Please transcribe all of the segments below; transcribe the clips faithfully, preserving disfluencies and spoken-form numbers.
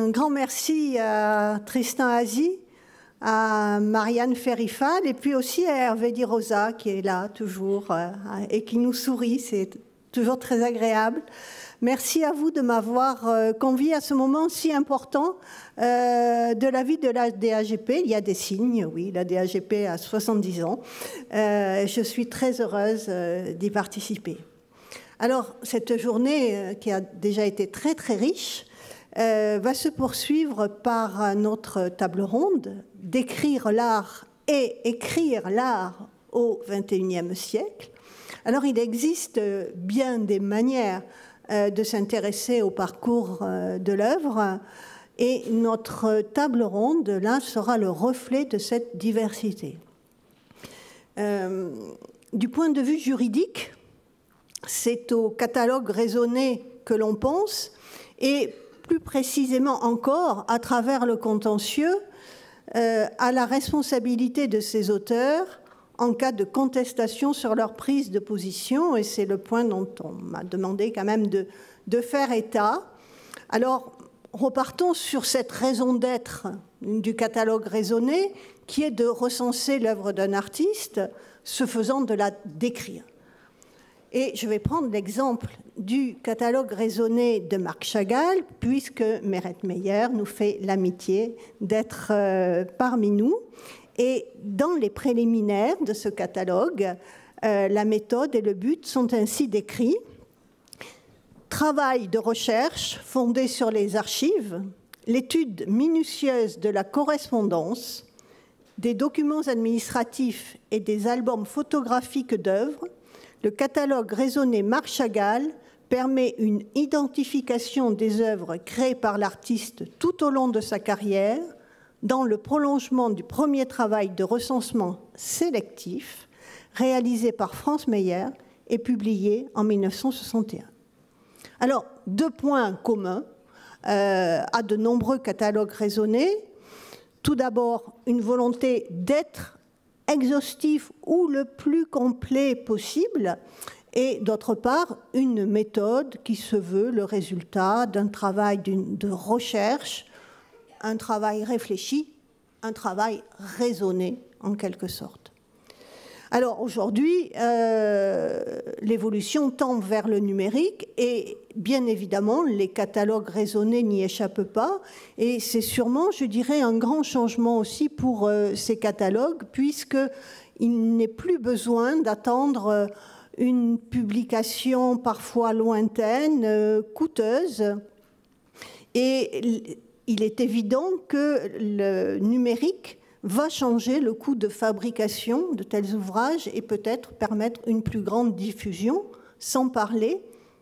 Un grand merci à Tristan Azy, à Marianne Ferifal et puis aussi à Hervé Di Rosa qui est là toujours euh, et qui nous sourit, c'est toujours très agréable. Merci à vous de m'avoir euh, convié à ce moment si important euh, de la vie de la D A G P. Il y a des signes, oui, la D A G P a soixante-dix ans. Euh, je suis très heureuse euh, d'y participer. Alors, cette journée euh, qui a déjà été très très riche euh, va se poursuivre par notre table ronde « Décrire l'art et écrire l'art au vingt et unième siècle ». Alors, il existe bien des manières euh, de s'intéresser au parcours euh, de l'œuvre et notre table ronde, là, sera le reflet de cette diversité. Euh, du point de vue juridique, c'est au catalogue raisonné que l'on pense, et plus précisément encore, à travers le contentieux, euh, à la responsabilité de ces auteurs en cas de contestation sur leur prise de position, et c'est le point dont on m'a demandé quand même de, de faire état. Alors, repartons sur cette raison d'être du catalogue raisonné, qui est de recenser l'œuvre d'un artiste, se faisant de la décrire. Et je vais prendre l'exemple du catalogue raisonné de Marc Chagall, puisque Meret Meyer nous fait l'amitié d'être euh, parmi nous. Et dans les préliminaires de ce catalogue, euh, la méthode et le but sont ainsi décrits. Travail de recherche fondé sur les archives, l'étude minutieuse de la correspondance, des documents administratifs et des albums photographiques d'œuvres. Le catalogue raisonné Marc Chagall permet une identification des œuvres créées par l'artiste tout au long de sa carrière, dans le prolongement du premier travail de recensement sélectif réalisé par Franz Meyer et publié en mille neuf cent soixante et un. Alors, deux points communs euh, à de nombreux catalogues raisonnés. Tout d'abord, une volonté d'être exhaustif ou le plus complet possible, et d'autre part, une méthode qui se veut le résultat d'un travail de recherche, un travail réfléchi, un travail raisonné en quelque sorte. Alors aujourd'hui, euh, l'évolution tend vers le numérique et bien évidemment, les catalogues raisonnés n'y échappent pas et c'est sûrement, je dirais, un grand changement aussi pour euh, ces catalogues puisqu'il n'est plus besoin d'attendre euh, une publication parfois lointaine, euh, coûteuse et il est évident que le numérique va changer le coût de fabrication de tels ouvrages et peut-être permettre une plus grande diffusion, sans parler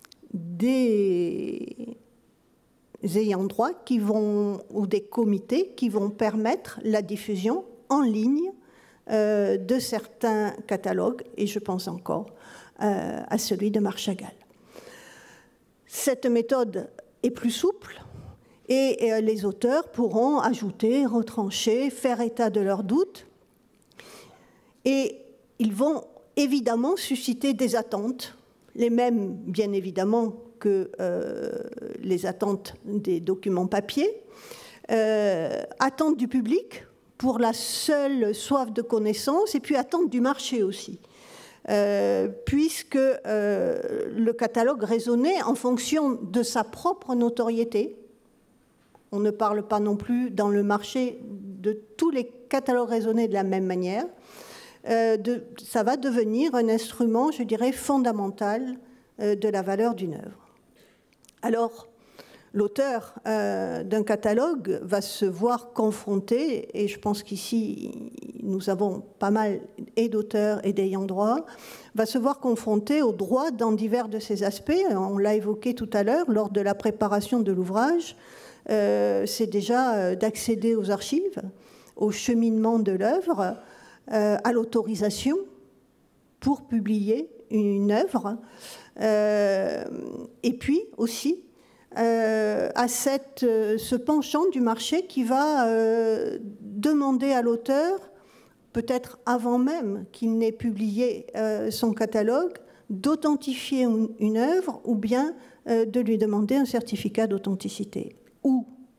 des ayants droit qui vont, ou des comités qui vont permettre la diffusion en ligne euh, de certains catalogues, et je pense encore euh, à celui de Marc Chagall. Cette méthode est plus souple, et les auteurs pourront ajouter, retrancher, faire état de leurs doutes. Et ils vont évidemment susciter des attentes, les mêmes bien évidemment que euh, les attentes des documents papier, euh, attentes du public pour la seule soif de connaissance et puis attentes du marché aussi. Euh, puisque euh, le catalogue raisonné en fonction de sa propre notoriété. On ne parle pas non plus dans le marché de tous les catalogues raisonnés de la même manière. Euh, de, ça va devenir un instrument, je dirais, fondamental euh, de la valeur d'une œuvre. Alors, l'auteur euh, d'un catalogue va se voir confronté, et je pense qu'ici, nous avons pas mal et d'auteurs et d'ayants droit, va se voir confronté au droit dans divers de ses aspects. On l'a évoqué tout à l'heure, lors de la préparation de l'ouvrage. Euh, c'est déjà euh, d'accéder aux archives, au cheminement de l'œuvre, euh, à l'autorisation pour publier une œuvre, euh, et puis aussi euh, à cette, euh, ce penchant du marché qui va euh, demander à l'auteur, peut-être avant même qu'il n'ait publié euh, son catalogue, d'authentifier une, une œuvre ou bien euh, de lui demander un certificat d'authenticité. Ou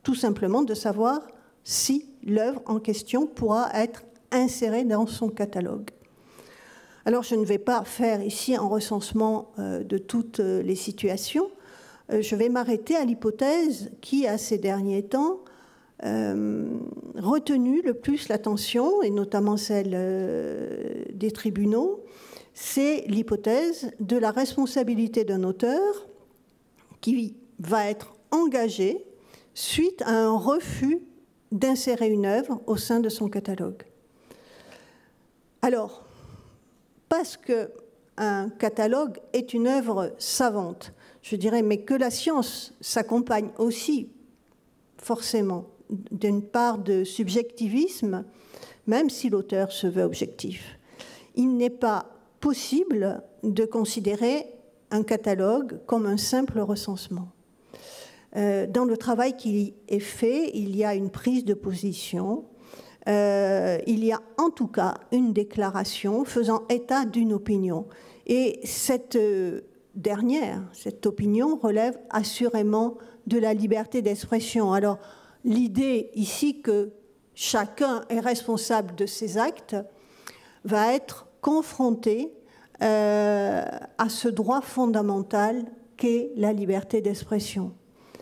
tout simplement de savoir si l'œuvre en question pourra être insérée dans son catalogue. Alors je ne vais pas faire ici un recensement euh, de toutes les situations. Euh, je vais m'arrêter à l'hypothèse qui, à ces derniers temps, euh, retenu le plus l'attention, et notamment celle euh, des tribunaux, c'est l'hypothèse de la responsabilité d'un auteur qui va être engagé suite à un refus d'insérer une œuvre au sein de son catalogue. Alors, parce qu'un catalogue est une œuvre savante, je dirais, mais que la science s'accompagne aussi forcément d'une part de subjectivisme, même si l'auteur se veut objectif. Il n'est pas possible de considérer un catalogue comme un simple recensement. Euh, dans le travail qui est fait, il y a une prise de position, euh, il y a en tout cas une déclaration faisant état d'une opinion. Et cette euh, dernière, cette opinion relève assurément de la liberté d'expression. Alors, l'idée ici que chacun est responsable de ses actes va être confrontée euh, à ce droit fondamental qu'est la liberté d'expression.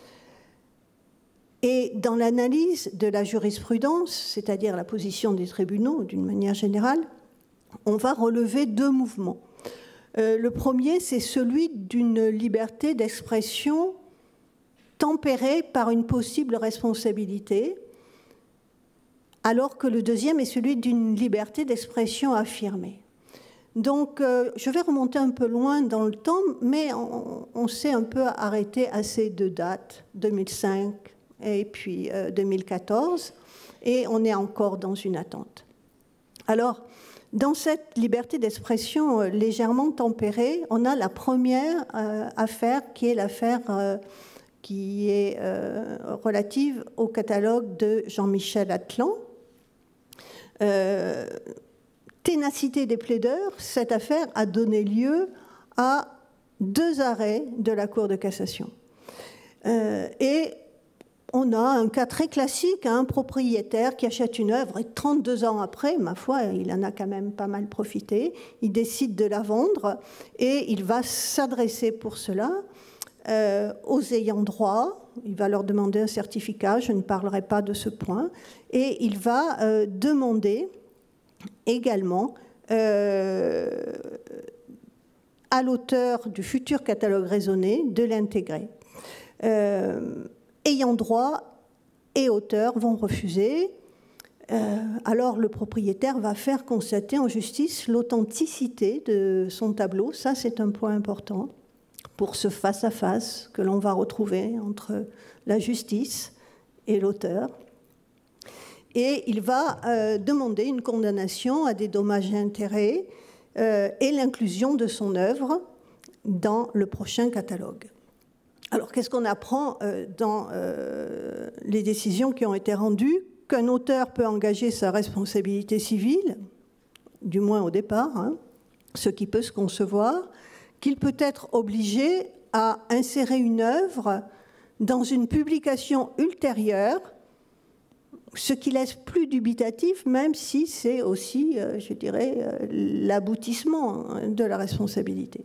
Et dans l'analyse de la jurisprudence, c'est-à-dire la position des tribunaux d'une manière générale, on va relever deux mouvements. Euh, le premier, c'est celui d'une liberté d'expression tempérée par une possible responsabilité, alors que le deuxième est celui d'une liberté d'expression affirmée. Donc, euh, je vais remonter un peu loin dans le temps, mais on, on s'est un peu arrêté à ces deux dates, deux mille cinq et puis euh, deux mille quatorze, et on est encore dans une attente. Alors, dans cette liberté d'expression euh, légèrement tempérée, on a la première euh, affaire qui est l'affaire euh, qui est euh, relative au catalogue de Jean-Michel Atlan. Euh, ténacité des plaideurs, cette affaire a donné lieu à deux arrêts de la Cour de cassation. Euh, et on a un cas très classique, un propriétaire qui achète une œuvre et trente-deux ans après, ma foi, il en a quand même pas mal profité, il décide de la vendre et il va s'adresser pour cela euh, aux ayants droit, il va leur demander un certificat, je ne parlerai pas de ce point, et il va euh, demander également euh, à l'auteur du futur catalogue raisonné de l'intégrer. Euh, ayant droit et auteur vont refuser. Euh, alors le propriétaire va faire constater en justice l'authenticité de son tableau. Ça, c'est un point important pour ce face-à-face que l'on va retrouver entre la justice et l'auteur. Et il va euh, demander une condamnation à des dommages et intérêts euh, et l'inclusion de son œuvre dans le prochain catalogue. Alors, qu'est-ce qu'on apprend euh, dans euh, les décisions qui ont été rendues? Qu'un auteur peut engager sa responsabilité civile, du moins au départ, hein, ce qui peut se concevoir, qu'il peut être obligé à insérer une œuvre dans une publication ultérieure, ce qui laisse plus dubitatif, même si c'est aussi, euh, je dirais, euh, l'aboutissement de la responsabilité.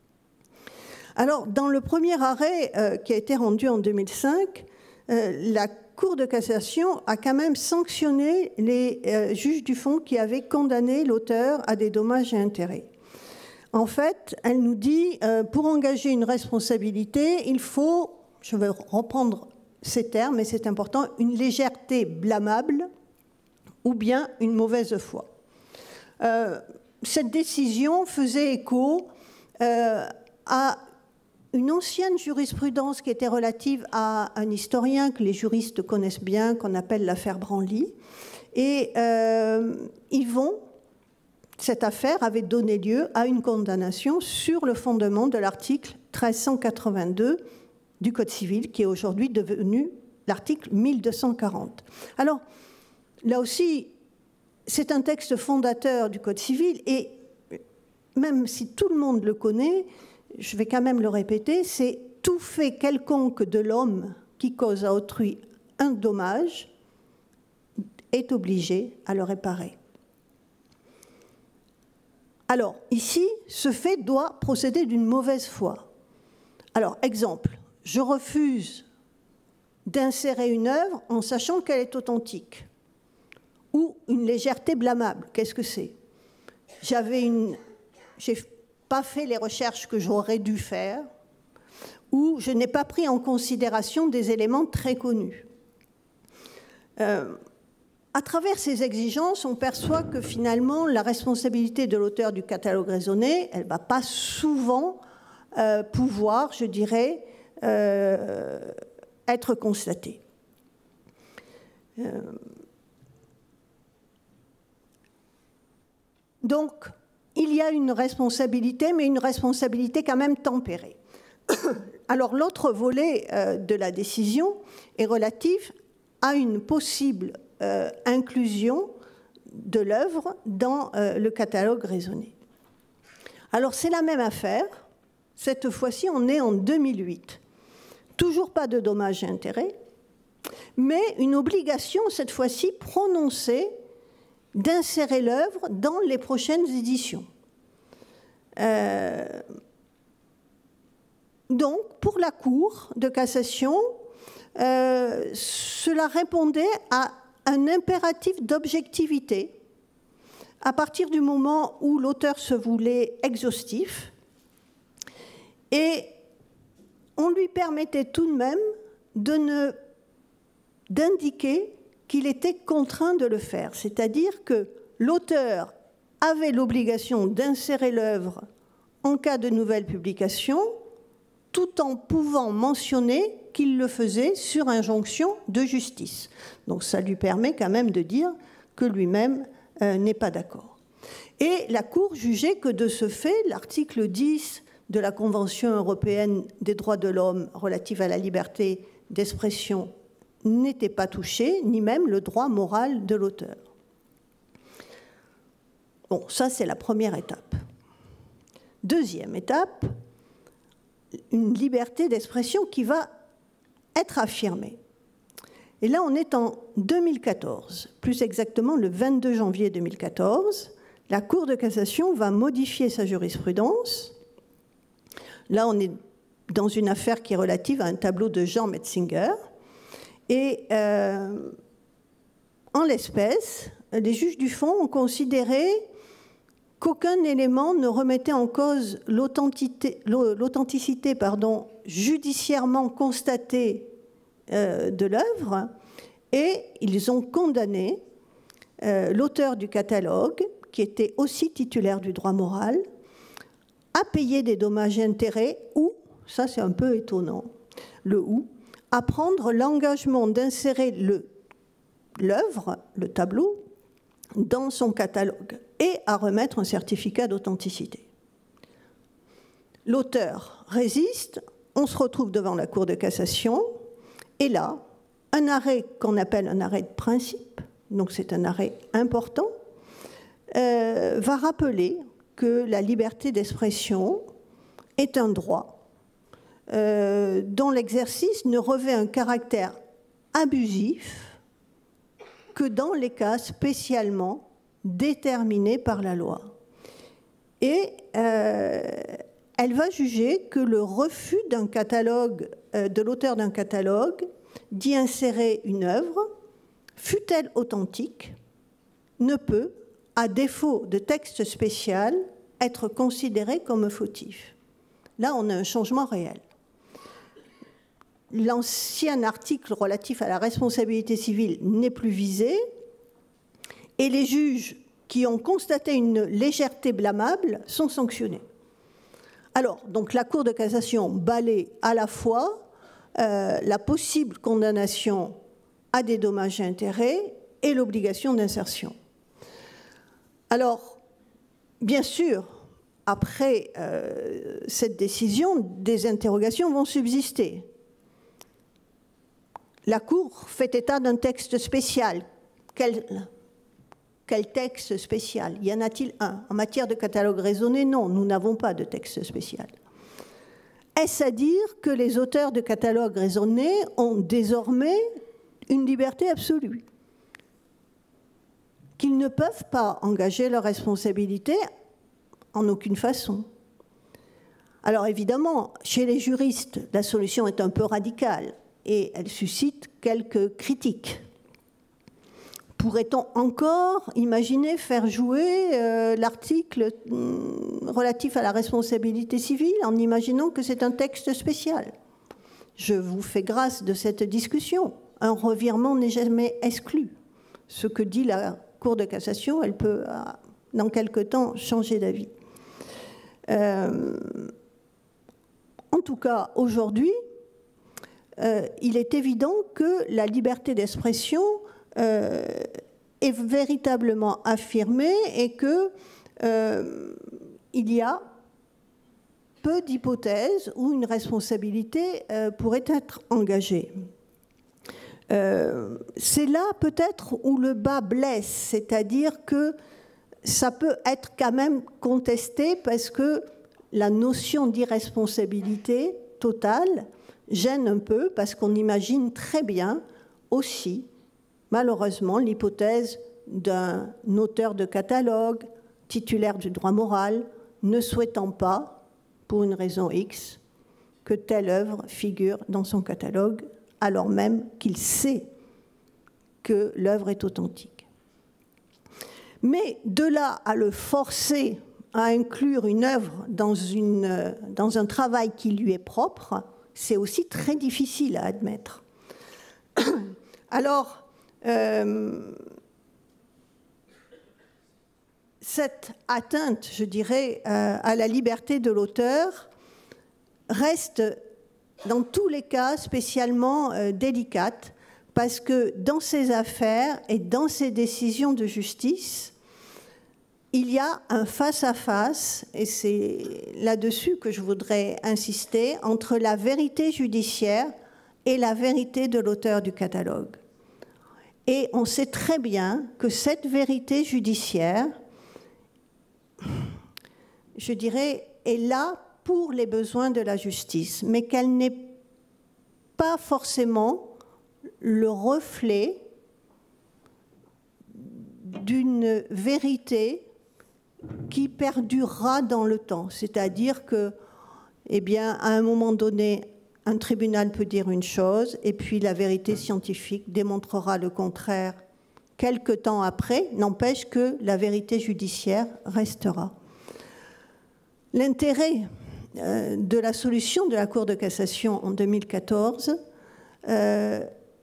Alors, dans le premier arrêt euh, qui a été rendu en deux mille cinq, euh, la Cour de cassation a quand même sanctionné les euh, juges du fond qui avaient condamné l'auteur à des dommages et intérêts. En fait, elle nous dit, euh, pour engager une responsabilité, il faut, je vais reprendre ces termes, mais c'est important, une légèreté blâmable ou bien une mauvaise foi. Euh, cette décision faisait écho euh, à une ancienne jurisprudence qui était relative à un historien que les juristes connaissent bien, qu'on appelle l'affaire Branly. Et euh, Yvon, cette affaire avait donné lieu à une condamnation sur le fondement de l'article treize cent quatre-vingt-deux du Code civil, qui est aujourd'hui devenu l'article mille deux cent quarante. Alors, là aussi, c'est un texte fondateur du Code civil, et même si tout le monde le connaît, je vais quand même le répéter, c'est tout fait quelconque de l'homme qui cause à autrui un dommage est obligé à le réparer. Alors, ici, ce fait doit procéder d'une mauvaise foi. Alors, exemple, je refuse d'insérer une œuvre en sachant qu'elle est authentique. Ou une légèreté blâmable, qu'est-ce que c'est? J'avais une... J'ai pas fait les recherches que j'aurais dû faire, ou je n'ai pas pris en considération des éléments très connus. Euh, à travers ces exigences, on perçoit que finalement, la responsabilité de l'auteur du catalogue raisonné, elle ne va pas souvent euh, pouvoir, je dirais, euh, être constatée. Euh, donc, il y a une responsabilité, mais une responsabilité quand même tempérée. Alors, l'autre volet euh, de la décision est relatif à une possible euh, inclusion de l'œuvre dans euh, le catalogue raisonné. Alors, c'est la même affaire. Cette fois-ci, on est en deux mille huit. Toujours pas de dommages et intérêts, mais une obligation, cette fois-ci, prononcée d'insérer l'œuvre dans les prochaines éditions. Euh, donc, pour la Cour de cassation, euh, cela répondait à un impératif d'objectivité à partir du moment où l'auteur se voulait exhaustif, et on lui permettait tout de même de ne, d'indiquer qu'il était contraint de le faire, c'est-à-dire que l'auteur avait l'obligation d'insérer l'œuvre en cas de nouvelle publication, tout en pouvant mentionner qu'il le faisait sur injonction de justice. Donc ça lui permet quand même de dire que lui-même euh, n'est pas d'accord. Et la Cour jugeait que de ce fait, l'article dix de la Convention européenne des droits de l'homme relative à la liberté d'expression n'était pas touché, ni même le droit moral de l'auteur. Bon, ça c'est la première étape. Deuxième étape, une liberté d'expression qui va être affirmée. Et là, on est en deux mille quatorze, plus exactement le vingt-deux janvier deux mille quatorze. La Cour de cassation va modifier sa jurisprudence. Là, on est dans une affaire qui est relative à un tableau de Jean Metzinger. Et euh, en l'espèce, les juges du fond ont considéré qu'aucun élément ne remettait en cause l'authenticité, l'authenticité pardon, judiciairement constatée euh, de l'œuvre, et ils ont condamné euh, l'auteur du catalogue, qui était aussi titulaire du droit moral, à payer des dommages et intérêts ou, ça c'est un peu étonnant, le ou, à prendre l'engagement d'insérer le, l'œuvre, le tableau, dans son catalogue et à remettre un certificat d'authenticité. L'auteur résiste, on se retrouve devant la Cour de cassation, et là, un arrêt qu'on appelle un arrêt de principe, donc c'est un arrêt important, euh, va rappeler que la liberté d'expression est un droit euh, dont l'exercice ne revêt un caractère abusif que dans les cas spécialement déterminés par la loi. Et euh, elle va juger que le refus d'un catalogue, euh, de l'auteur d'un catalogue, d'y insérer une œuvre, fût-elle authentique, ne peut, à défaut de texte spécial, être considéré comme fautif. Là, on a un changement réel. L'ancien article relatif à la responsabilité civile n'est plus visé, et les juges qui ont constaté une légèreté blâmable sont sanctionnés. Alors, donc la Cour de cassation balaie à la fois euh, la possible condamnation à des dommages et intérêts et l'obligation d'insertion. Alors, bien sûr, après euh, cette décision, des interrogations vont subsister. La Cour fait état d'un texte spécial. Quel, quel texte spécial? Y en a-t-il un? En matière de catalogue raisonné, non, nous n'avons pas de texte spécial. Est-ce à dire que les auteurs de catalogues raisonnés ont désormais une liberté absolue, qu'ils ne peuvent pas engager leur responsabilité en aucune façon. Alors évidemment, chez les juristes, la solution est un peu radicale et elle suscite quelques critiques. Pourrait-on encore imaginer faire jouer euh, l'article relatif à la responsabilité civile en imaginant que c'est un texte spécial? Je vous fais grâce de cette discussion. Un revirement n'est jamais exclu. Ce que dit la Cour de cassation, elle peut, dans quelque temps, changer d'avis. Euh, en tout cas, aujourd'hui, euh, il est évident que la liberté d'expression euh, est véritablement affirmée et qu'il euh, y a peu d'hypothèses où une responsabilité euh, pourrait être engagée. Euh, c'est là peut-être où le bas blesse, c'est-à-dire que ça peut être quand même contesté parce que la notion d'irresponsabilité totale gêne un peu parce qu'on imagine très bien aussi, malheureusement, l'hypothèse d'un auteur de catalogue, titulaire du droit moral, ne souhaitant pas, pour une raison X, que telle œuvre figure dans son catalogue, alors même qu'il sait que l'œuvre est authentique. Mais de là à le forcer à inclure une œuvre dans, une, dans un travail qui lui est propre, c'est aussi très difficile à admettre. Alors, euh, cette atteinte, je dirais, euh, à la liberté de l'auteur reste, dans tous les cas, spécialement euh, délicate, parce que dans ces affaires et dans ces décisions de justice, il y a un face-à-face, et c'est là-dessus que je voudrais insister, entre la vérité judiciaire et la vérité de l'auteur du catalogue. Et on sait très bien que cette vérité judiciaire, je dirais, est là pour les besoins de la justice, mais qu'elle n'est pas forcément le reflet d'une vérité qui perdurera dans le temps. C'est-à-dire que, eh bien, à un moment donné, un tribunal peut dire une chose, et puis la vérité scientifique démontrera le contraire quelque temps après, n'empêche que la vérité judiciaire restera. L'intérêt euh, de la solution de la Cour de cassation en deux mille quatorze, euh,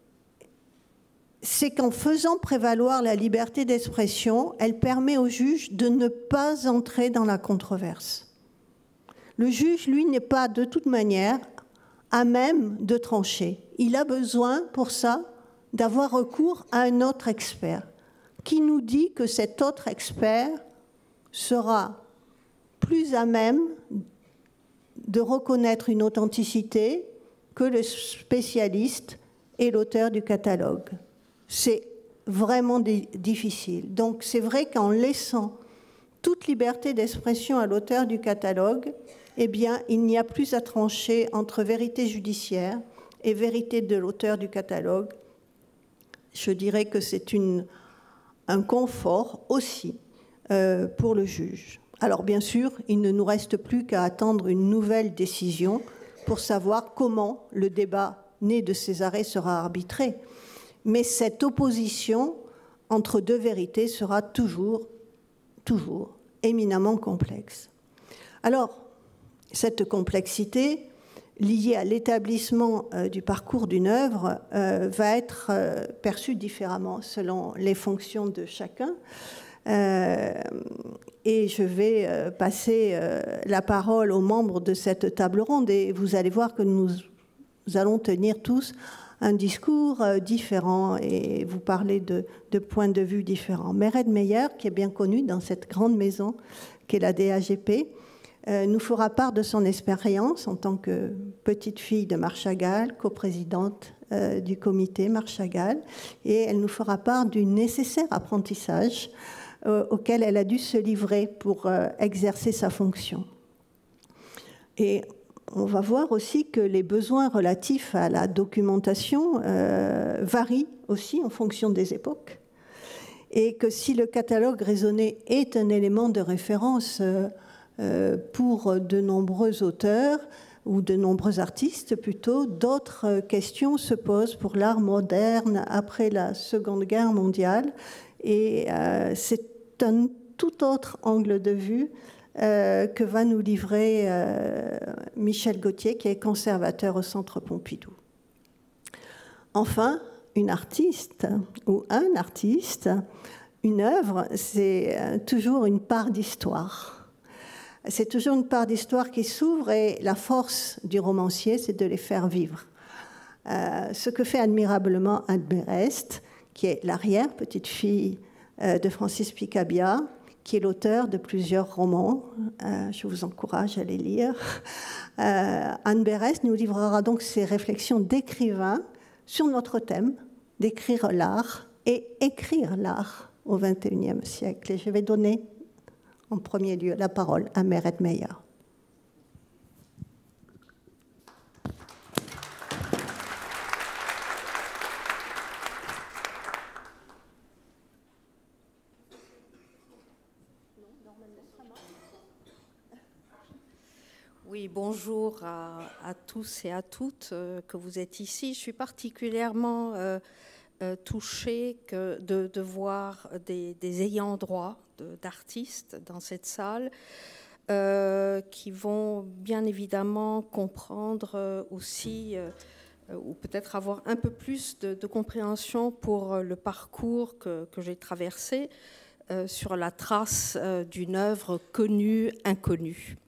c'est qu'en faisant prévaloir la liberté d'expression, elle permet au juge de ne pas entrer dans la controverse. Le juge, lui, n'est pas de toute manière à même de trancher. Il a besoin, pour ça, d'avoir recours à un autre expert, qui nous dit que cet autre expert sera plus à même de reconnaître une authenticité que le spécialiste et l'auteur du catalogue. C'est vraiment difficile. Donc c'est vrai qu'en laissant toute liberté d'expression à l'auteur du catalogue, eh bien, il n'y a plus à trancher entre vérité judiciaire et vérité de l'auteur du catalogue. Je dirais que c'est une, un confort aussi euh, pour le juge. Alors bien sûr, il ne nous reste plus qu'à attendre une nouvelle décision pour savoir comment le débat né de ces arrêts sera arbitré. Mais cette opposition entre deux vérités sera toujours, toujours éminemment complexe. Alors, cette complexité liée à l'établissement euh, du parcours d'une œuvre euh, va être euh, perçue différemment selon les fonctions de chacun. Euh, et je vais euh, passer euh, la parole aux membres de cette table ronde et vous allez voir que nous, nous allons tenir tous un discours euh, différent et vous parler de, de points de vue différents. Mered Meyer, qui est bien connue dans cette grande maison qu'est la D A G P, euh, nous fera part de son expérience en tant que petite fille de Marchagall, coprésidente euh, du comité Marchagall, et elle nous fera part du nécessaire apprentissage euh, auquel elle a dû se livrer pour euh, exercer sa fonction. Et on va voir aussi que les besoins relatifs à la documentation euh, varient aussi en fonction des époques. Et que si le catalogue raisonné est un élément de référence euh, euh, pour de nombreux auteurs, ou de nombreux artistes plutôt, d'autres questions se posent pour l'art moderne après la Seconde Guerre mondiale. Et euh, c'est un tout autre angle de vue euh, que va nous livrer euh, Michel Gauthier, qui est conservateur au Centre Pompidou. Enfin, une artiste ou un artiste, une œuvre, c'est toujours une part d'histoire. C'est toujours une part d'histoire qui s'ouvre et la force du romancier, c'est de les faire vivre. Euh, ce que fait admirablement Anne Berest, qui est l'arrière-petite-fille euh, de Francis Picabia, qui est l'auteur de plusieurs romans. Euh, je vous encourage à les lire. Euh, Anne Berest nous livrera donc ses réflexions d'écrivain sur notre thème, d'écrire l'art et écrire l'art au vingt et unième siècle. Et je vais donner en premier lieu la parole à Meret Meyer. Oui, bonjour à, à tous et à toutes euh, que vous êtes ici. Je suis particulièrement euh, euh, touchée que de, de voir des, des ayants droit d'artistes dans cette salle euh, qui vont bien évidemment comprendre euh, aussi euh, ou peut-être avoir un peu plus de, de compréhension pour le parcours que, que j'ai traversé euh, sur la trace euh, d'une œuvre connue, inconnue.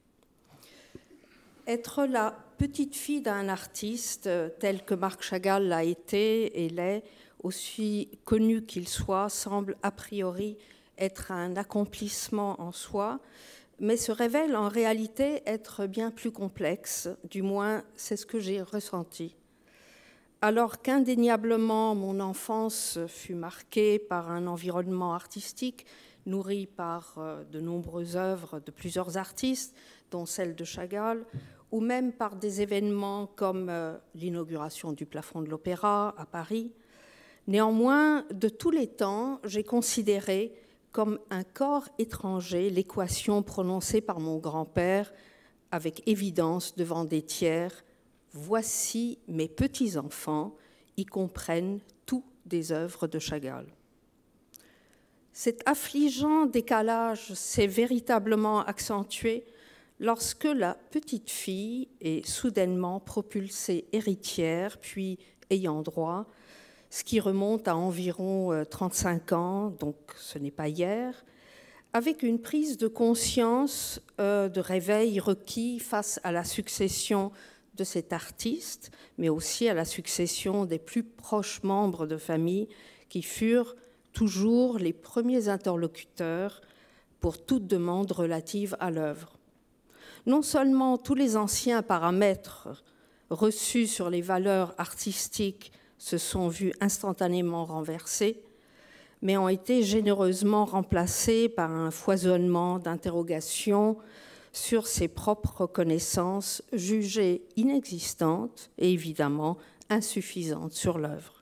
Être la petite fille d'un artiste euh, tel que Marc Chagall l'a été et l'est, aussi connu qu'il soit, semble a priori être un accomplissement en soi, mais se révèle en réalité être bien plus complexe, du moins c'est ce que j'ai ressenti. Alors qu'indéniablement mon enfance fut marquée par un environnement artistique nourri par de nombreuses œuvres de plusieurs artistes, dont celle de Chagall, ou même par des événements comme l'inauguration du plafond de l'Opéra à Paris, néanmoins, de tous les temps, j'ai considéré comme un corps étranger l'équation prononcée par mon grand-père avec évidence devant des tiers. Voici mes petits-enfants, ils comprennent tout des œuvres de Chagall. Cet affligeant décalage s'est véritablement accentué lorsque la petite fille est soudainement propulsée héritière, puis ayant droit, ce qui remonte à environ trente-cinq ans, donc ce n'est pas hier, avec une prise de conscience euh, de réveil requis face à la succession de cet artiste, mais aussi à la succession des plus proches membres de famille qui furent toujours les premiers interlocuteurs pour toute demande relative à l'œuvre. Non seulement tous les anciens paramètres reçus sur les valeurs artistiques se sont vus instantanément renversés, mais ont été généreusement remplacés par un foisonnement d'interrogations sur ses propres connaissances jugées inexistantes et évidemment insuffisantes sur l'œuvre.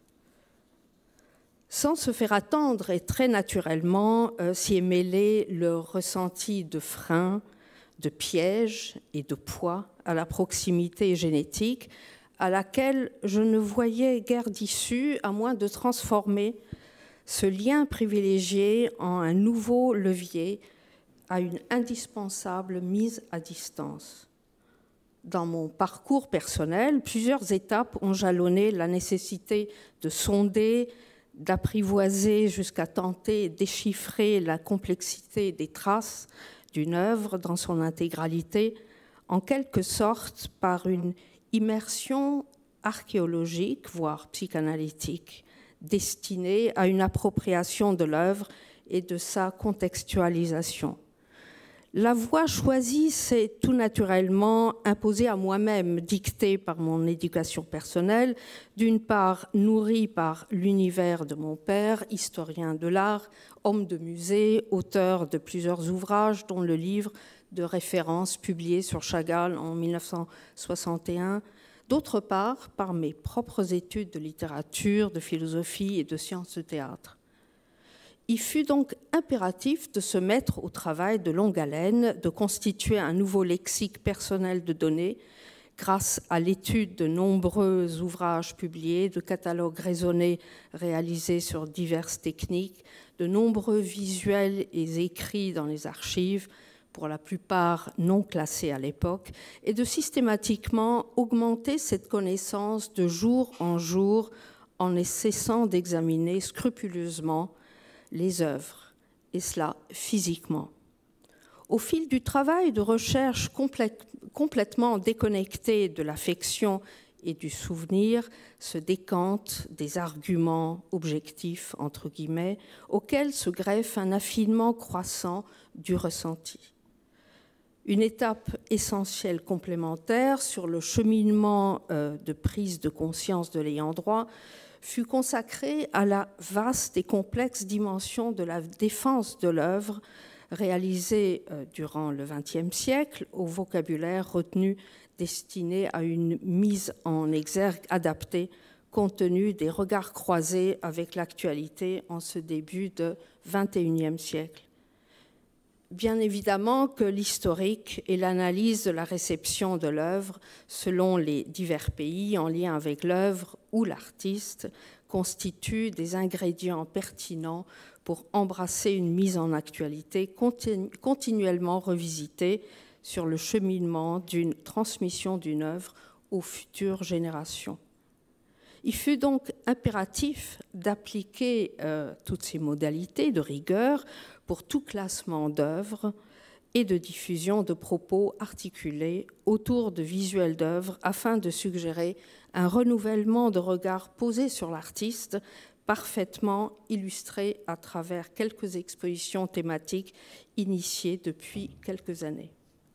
Sans se faire attendre et très naturellement euh, s'y est mêlé le ressenti de frein, de piège et de poids à la proximité génétique à laquelle je ne voyais guère d'issue à moins de transformer ce lien privilégié en un nouveau levier à une indispensable mise à distance. Dans mon parcours personnel, plusieurs étapes ont jalonné la nécessité de sonder, d'apprivoiser jusqu'à tenter de déchiffrer la complexité des traces d'une œuvre dans son intégralité, en quelque sorte par une immersion archéologique, voire psychanalytique, destinée à une appropriation de l'œuvre et de sa contextualisation. La voie choisie s'est tout naturellement imposée à moi-même, dictée par mon éducation personnelle, d'une part nourrie par l'univers de mon père, historien de l'art, homme de musée, auteur de plusieurs ouvrages, dont le livre de référence publiés sur Chagall en mille neuf cent soixante et un, d'autre part par mes propres études de littérature, de philosophie et de sciences de théâtre. Il fut donc impératif de se mettre au travail de longue haleine, de constituer un nouveau lexique personnel de données grâce à l'étude de nombreux ouvrages publiés, de catalogues raisonnés réalisés sur diverses techniques, de nombreux visuels et écrits dans les archives, pour la plupart non classés à l'époque, et de systématiquement augmenter cette connaissance de jour en jour en ne cessant d'examiner scrupuleusement les œuvres, et cela physiquement. Au fil du travail de recherche complète, complètement déconnecté de l'affection et du souvenir, se décantent des arguments objectifs, entre guillemets, auxquels se greffe un affinement croissant du ressenti. Une étape essentielle complémentaire sur le cheminement euh, de prise de conscience de l'ayant droit fut consacrée à la vaste et complexe dimension de la défense de l'œuvre réalisée euh, durant le vingtième siècle au vocabulaire retenu destiné à une mise en exergue adaptée compte tenu des regards croisés avec l'actualité en ce début de vingt et unième siècle. Bien évidemment que l'historique et l'analyse de la réception de l'œuvre selon les divers pays en lien avec l'œuvre ou l'artiste constituent des ingrédients pertinents pour embrasser une mise en actualité continu- continuellement revisitée sur le cheminement d'une transmission d'une œuvre aux futures générations. Il fut donc impératif d'appliquer euh, toutes ces modalités de rigueur pour tout classement d'œuvres et de diffusion de propos articulés autour de visuels d'œuvres afin de suggérer un renouvellement de regard posé sur l'artiste, parfaitement illustré à travers quelques expositions thématiques initiées depuis quelques années.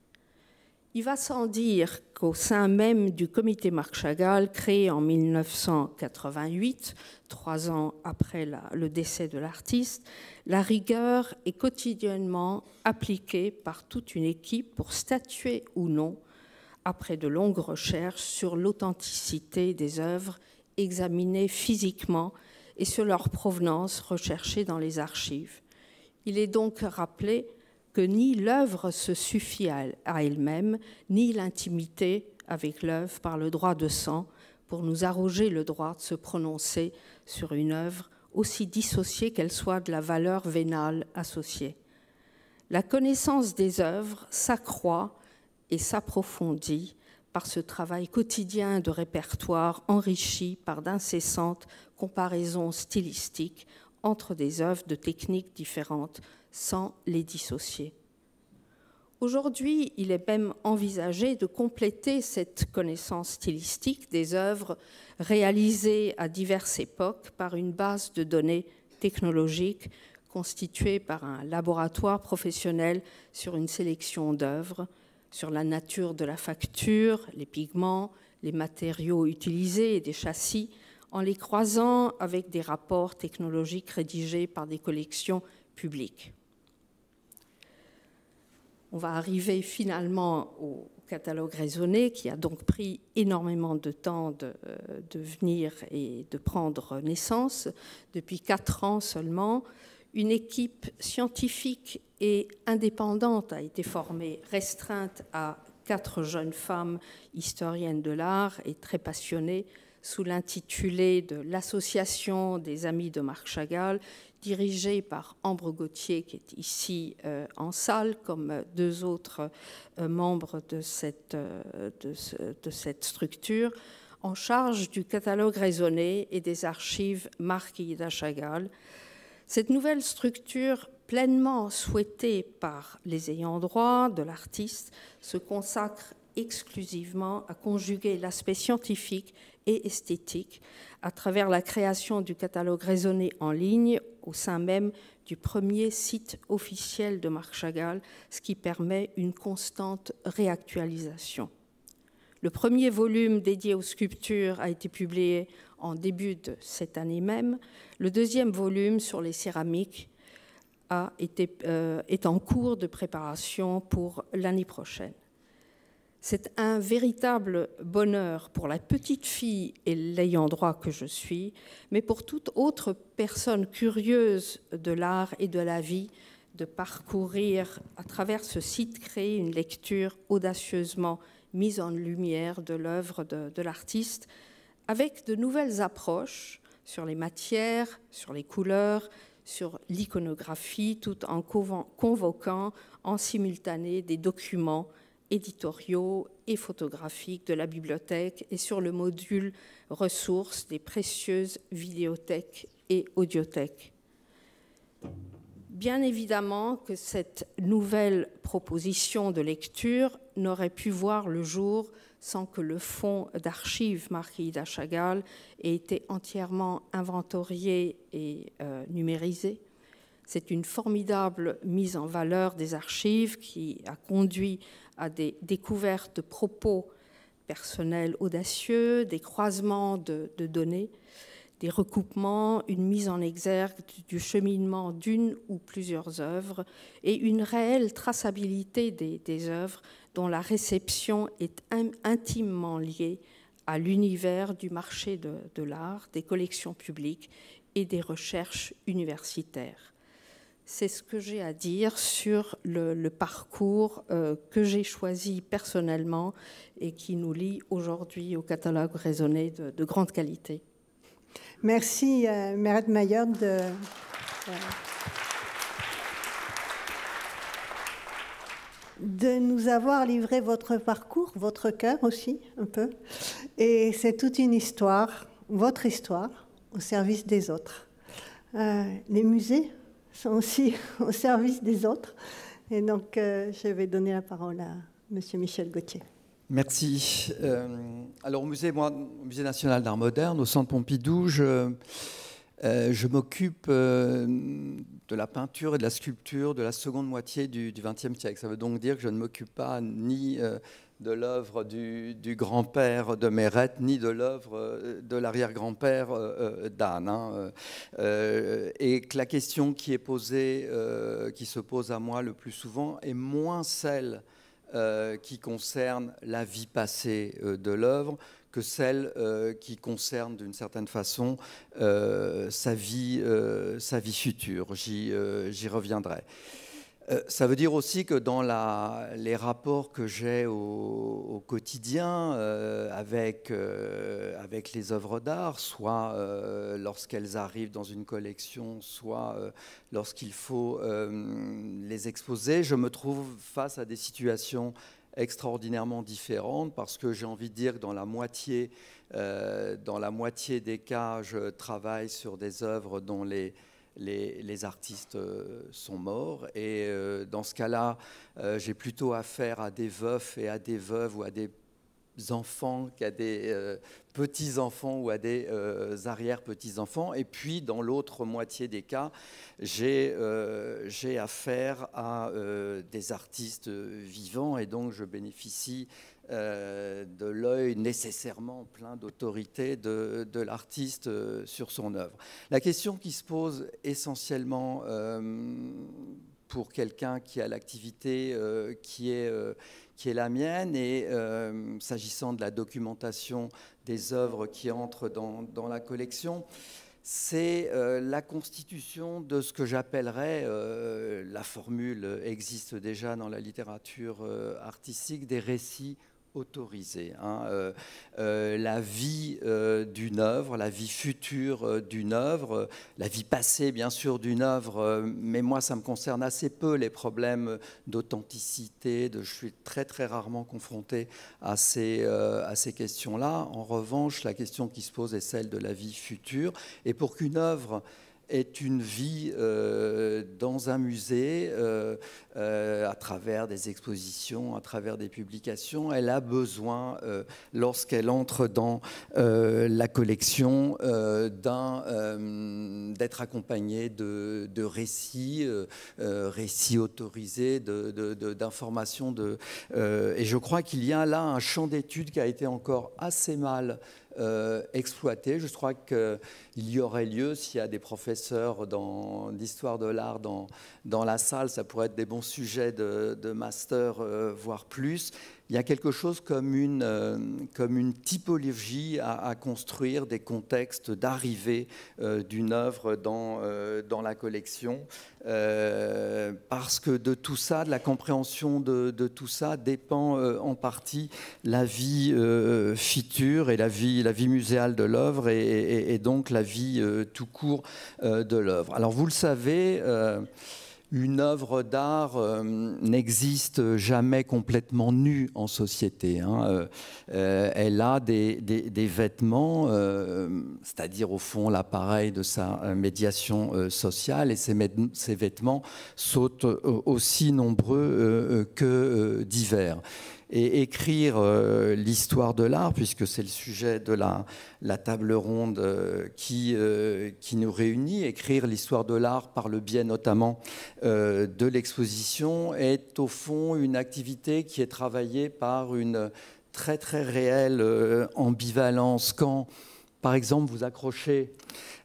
Il va sans dire qu'au sein même du comité Marc Chagall, créé en mille neuf cent quatre-vingt-huit, trois ans après la, le décès de l'artiste, la rigueur est quotidiennement appliquée par toute une équipe pour statuer ou non, après de longues recherches, sur l'authenticité des œuvres examinées physiquement et sur leur provenance recherchée dans les archives. Il est donc rappelé que ni l'œuvre se suffit à elle-même, ni l'intimité avec l'œuvre par le droit de sang pour nous arroger le droit de se prononcer sur une œuvre aussi dissociée qu'elle soit de la valeur vénale associée. La connaissance des œuvres s'accroît et s'approfondit par ce travail quotidien de répertoire enrichi par d'incessantes comparaisons stylistiques entre des œuvres de techniques différentes sans les dissocier. Aujourd'hui, il est même envisagé de compléter cette connaissance stylistique des œuvres réalisées à diverses époques par une base de données technologiques constituée par un laboratoire professionnel sur une sélection d'œuvres, sur la nature de la facture, les pigments, les matériaux utilisés et des châssis, en les croisant avec des rapports technologiques rédigés par des collections publiques. On va arriver finalement au catalogue raisonné qui a donc pris énormément de temps de, de venir et de prendre naissance. Depuis quatre ans seulement, une équipe scientifique et indépendante a été formée, restreinte à quatre jeunes femmes historiennes de l'art et très passionnées, sous l'intitulé de l'Association des Amis de Marc Chagall, dirigée par Ambre Gauthier, qui est ici euh, en salle, comme deux autres euh, membres de cette, euh, de, ce, de cette structure, en charge du catalogue raisonné et des archives Marc et Ida Chagall. Cette nouvelle structure, pleinement souhaitée par les ayants droit de l'artiste, se consacre exclusivement à conjuguer l'aspect scientifique et esthétique à travers la création du catalogue raisonné en ligne au sein même du premier site officiel de Marc Chagall, ce qui permet une constante réactualisation. Le premier volume dédié aux sculptures a été publié en début de cette année même. Le deuxième volume sur les céramiques a été, euh, est en cours de préparation pour l'année prochaine. C'est un véritable bonheur pour la petite fille et l'ayant droit que je suis, mais pour toute autre personne curieuse de l'art et de la vie, de parcourir à travers ce site créé une lecture audacieusement mise en lumière de l'œuvre de, de l'artiste, avec de nouvelles approches sur les matières, sur les couleurs, sur l'iconographie, tout en convoquant en simultané des documents éditoriaux et photographiques de la bibliothèque et sur le module ressources des précieuses vidéothèques et audiothèques. Bien évidemment que cette nouvelle proposition de lecture n'aurait pu voir le jour sans que le fonds d'archives Marquis-Ida Chagall ait été entièrement inventorié et euh, numérisé. C'est une formidable mise en valeur des archives qui a conduit à des découvertes de propos personnels audacieux, des croisements de, de données, des recoupements, une mise en exergue du cheminement d'une ou plusieurs œuvres et une réelle traçabilité des, des œuvres dont la réception est intimement liée à l'univers du marché de, de l'art, des collections publiques et des recherches universitaires. C'est ce que j'ai à dire sur le, le parcours euh, que j'ai choisi personnellement et qui nous lie aujourd'hui au catalogue raisonné de, de grande qualité. Merci, euh, Meret Mayer, de, euh, de nous avoir livré votre parcours, votre cœur aussi, un peu. Et c'est toute une histoire, votre histoire, au service des autres. Euh, les musées sont aussi au service des autres. Et donc, euh, je vais donner la parole à M. Michel Gauthier. Merci. Euh, alors, au musée, moi, au Musée national d'art moderne, au Centre Pompidou, je, euh, je m'occupe euh, de la peinture et de la sculpture de la seconde moitié du vingtième siècle. Ça veut donc dire que je ne m'occupe pas ni euh, de l'œuvre du, du grand-père de Meret, ni de l'œuvre de l'arrière-grand-père euh, d'Anne. Hein. Euh, et que la question qui est posée, euh, qui se pose à moi le plus souvent, est moins celle Euh, qui concerne la vie passée euh, de l'œuvre que celle euh, qui concerne d'une certaine façon euh, sa vie, euh, sa vie future. J'y euh, j'y reviendrai. Euh, ça veut dire aussi que dans la, les rapports que j'ai au, au quotidien euh, avec, euh, avec les œuvres d'art, soit euh, lorsqu'elles arrivent dans une collection, soit euh, lorsqu'il faut euh, les exposer, je me trouve face à des situations extraordinairement différentes parce que j'ai envie de dire que dans la moitié, euh, dans la moitié des cas, je travaille sur des œuvres dont les Les, les artistes euh, sont morts et euh, dans ce cas-là, euh, j'ai plutôt affaire à des veufs et à des veuves ou à des enfants qu'à des euh, petits-enfants ou à des euh, arrière-petits-enfants. Et puis, dans l'autre moitié des cas, j'ai euh, j'ai affaire à euh, des artistes vivants et donc je bénéficie Euh, de l'œil nécessairement plein d'autorité de, de l'artiste euh, sur son œuvre. La question qui se pose essentiellement euh, pour quelqu'un qui a l'activité euh, qui, est, euh, qui est la mienne et euh, s'agissant de la documentation des œuvres qui entrent dans, dans la collection, c'est euh, la constitution de ce que j'appellerais, euh, la formule existe déjà dans la littérature euh, artistique, des récits autorisé. Hein. Euh, euh, la vie euh, d'une œuvre, la vie future euh, d'une œuvre, euh, la vie passée bien sûr d'une œuvre, euh, mais moi ça me concerne assez peu les problèmes d'authenticité, de, je suis très très rarement confronté à ces, euh, à ces questions-là. En revanche, la question qui se pose est celle de la vie future. Et pour qu'une œuvre est une vie euh, dans un musée, euh, euh, à travers des expositions, à travers des publications. Elle a besoin, euh, lorsqu'elle entre dans euh, la collection, euh, d'un, euh, d'être accompagnée de, de récits, euh, récits autorisés, de, de, de, d'informations. De, euh, et je crois qu'il y a là un champ d'études qui a été encore assez mal Euh, exploité. Je crois qu'il il y aurait lieu, s'il y a des professeurs d'histoire de l'art dans, dans la salle, ça pourrait être des bons sujets de, de master, euh, voire plus. Il y a quelque chose comme une, euh, comme une typologie à, à construire, des contextes d'arrivée euh, d'une œuvre dans, euh, dans la collection, euh, parce que de tout ça, de la compréhension de, de tout ça, dépend euh, en partie la vie euh, future et la vie, la vie muséale de l'œuvre et, et, et donc la vie euh, tout court euh, de l'œuvre. Alors vous le savez, euh, une œuvre d'art euh, n'existe jamais complètement nue en société. Hein. Euh, elle a des, des, des vêtements, euh, c'est-à-dire au fond l'appareil de sa médiation euh, sociale, et ces, ces vêtements sont aussi nombreux euh, que euh, divers. Et écrire euh, l'histoire de l'art, puisque c'est le sujet de la, la table ronde euh, qui, euh, qui nous réunit, écrire l'histoire de l'art par le biais notamment euh, de l'exposition est au fond une activité qui est travaillée par une très très réelle euh, ambivalence. Quand, par exemple, vous accrochez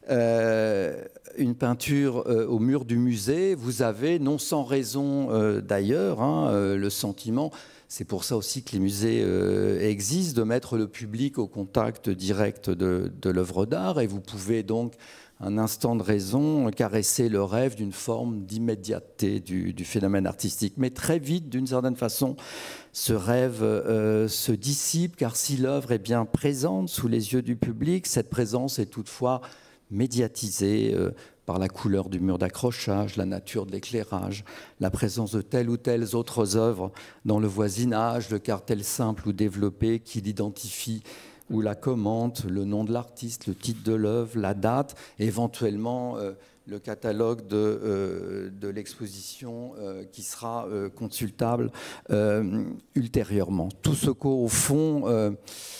euh, une peinture euh, au mur du musée, vous avez, non sans raison euh, d'ailleurs, hein, euh, le sentiment... C'est pour ça aussi que les musées euh, existent, de mettre le public au contact direct de, de l'œuvre d'art. Et vous pouvez donc, un instant de raison, caresser le rêve d'une forme d'immédiateté du, du phénomène artistique. Mais très vite, d'une certaine façon, ce rêve euh, se dissipe, car si l'œuvre est bien présente sous les yeux du public, cette présence est toutefois médiatisée euh, par la couleur du mur d'accrochage, la nature de l'éclairage, la présence de telles ou telles autres œuvres dans le voisinage, le cartel simple ou développé qui l'identifie ou la commente, le nom de l'artiste, le titre de l'œuvre, la date, éventuellement euh, le catalogue de, euh, de l'exposition euh, qui sera euh, consultable euh, ultérieurement. Tout ce qu'au fond... Euh,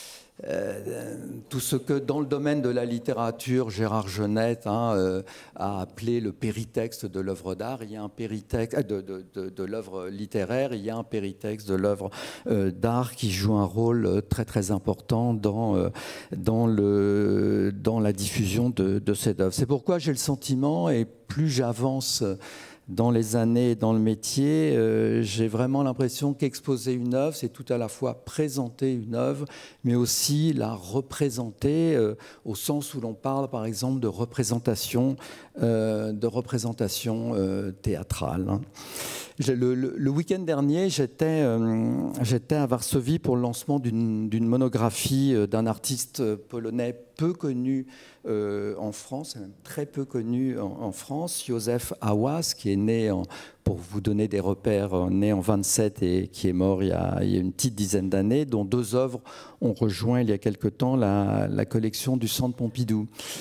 Euh, tout ce que dans le domaine de la littérature, Gérard Genette hein, euh, a appelé le péritexte de l'œuvre d'art, il y a un péritexte de, de, de, de l'œuvre littéraire, il y a un péritexte de l'œuvre euh, d'art qui joue un rôle très très important dans, euh, dans, le, dans la diffusion de, de cette œuvre. C'est pourquoi j'ai le sentiment, et plus j'avance dans les années, dans le métier, euh, j'ai vraiment l'impression qu'exposer une œuvre, c'est tout à la fois présenter une œuvre, mais aussi la représenter euh, au sens où l'on parle, par exemple, de représentation, euh, de représentation euh, théâtrale. Hein. Le, le, le week-end dernier, j'étais euh, j'étais à Varsovie pour le lancement d'une d'une monographie d'un artiste polonais peu connu euh, en France, même très peu connu en, en France, Józef Hałas, qui est né, en, pour vous donner des repères, né en vingt-sept et qui est mort il y a, il y a une petite dizaine d'années, dont deux œuvres ont rejoint il y a quelque temps la, la collection du Centre Pompidou.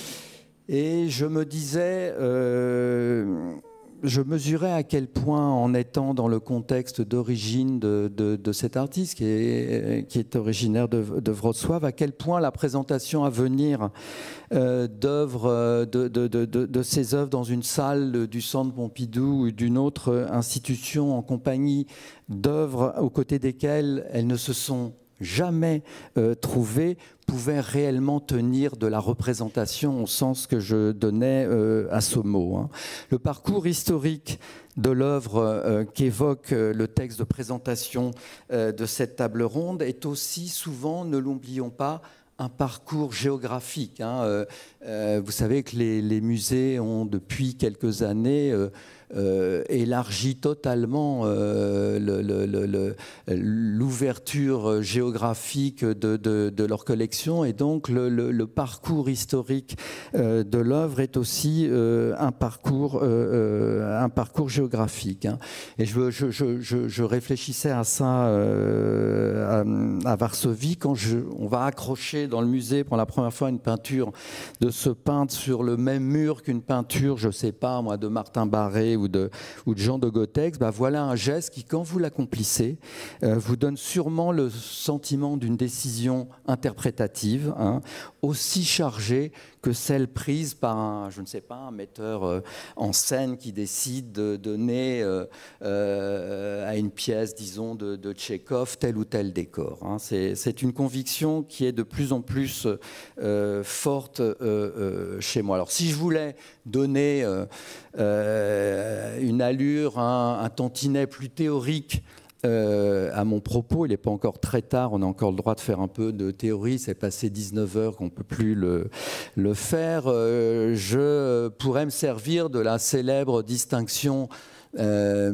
Et je me disais... Euh, Je mesurais à quel point, en étant dans le contexte d'origine de, de, de cet artiste qui est, qui est originaire de, de Wrocław, à quel point la présentation à venir euh, d'œuvres, de, de, de, de, de ces œuvres dans une salle du Centre Pompidou ou d'une autre institution en compagnie d'œuvres aux côtés desquelles elles ne se sont jamais euh, trouvées, pouvait réellement tenir de la représentation au sens que je donnais euh, à ce mot. Hein. Le parcours historique de l'œuvre euh, qu'évoque euh, le texte de présentation euh, de cette table ronde est aussi souvent, ne l'oublions pas, un parcours géographique. Hein. Euh, euh, vous savez que les, les musées ont depuis quelques années euh, Euh, élargit totalement euh, l'ouverture géographique de, de, de leur collection, et donc le, le, le parcours historique euh, de l'œuvre est aussi euh, un, parcours, euh, un parcours géographique. Hein. Et je, je, je, je réfléchissais à ça euh, à, à Varsovie, quand je, on va accrocher dans le musée pour la première fois une peinture de ce peintre sur le même mur qu'une peinture, je ne sais pas moi, de Martin Barré ou de, ou de Jean de Gotex, bah voilà un geste qui, quand vous l'accomplissez, euh, vous donne sûrement le sentiment d'une décision interprétative, hein, aussi chargée que celle prise par un, je ne sais pas, un metteur euh, en scène qui décide de donner euh, euh, à une pièce, disons, de, de Tchekhov tel ou tel décor. Hein. C'est une conviction qui est de plus en plus euh, forte euh, euh, chez moi. Alors si je voulais donner euh, euh, une allure, un, un tantinet plus théorique Euh, à mon propos, il n'est pas encore très tard, on a encore le droit de faire un peu de théorie, c'est passé dix-neuf heures qu'on ne peut plus le, le faire. Euh, je pourrais me servir de la célèbre distinction euh,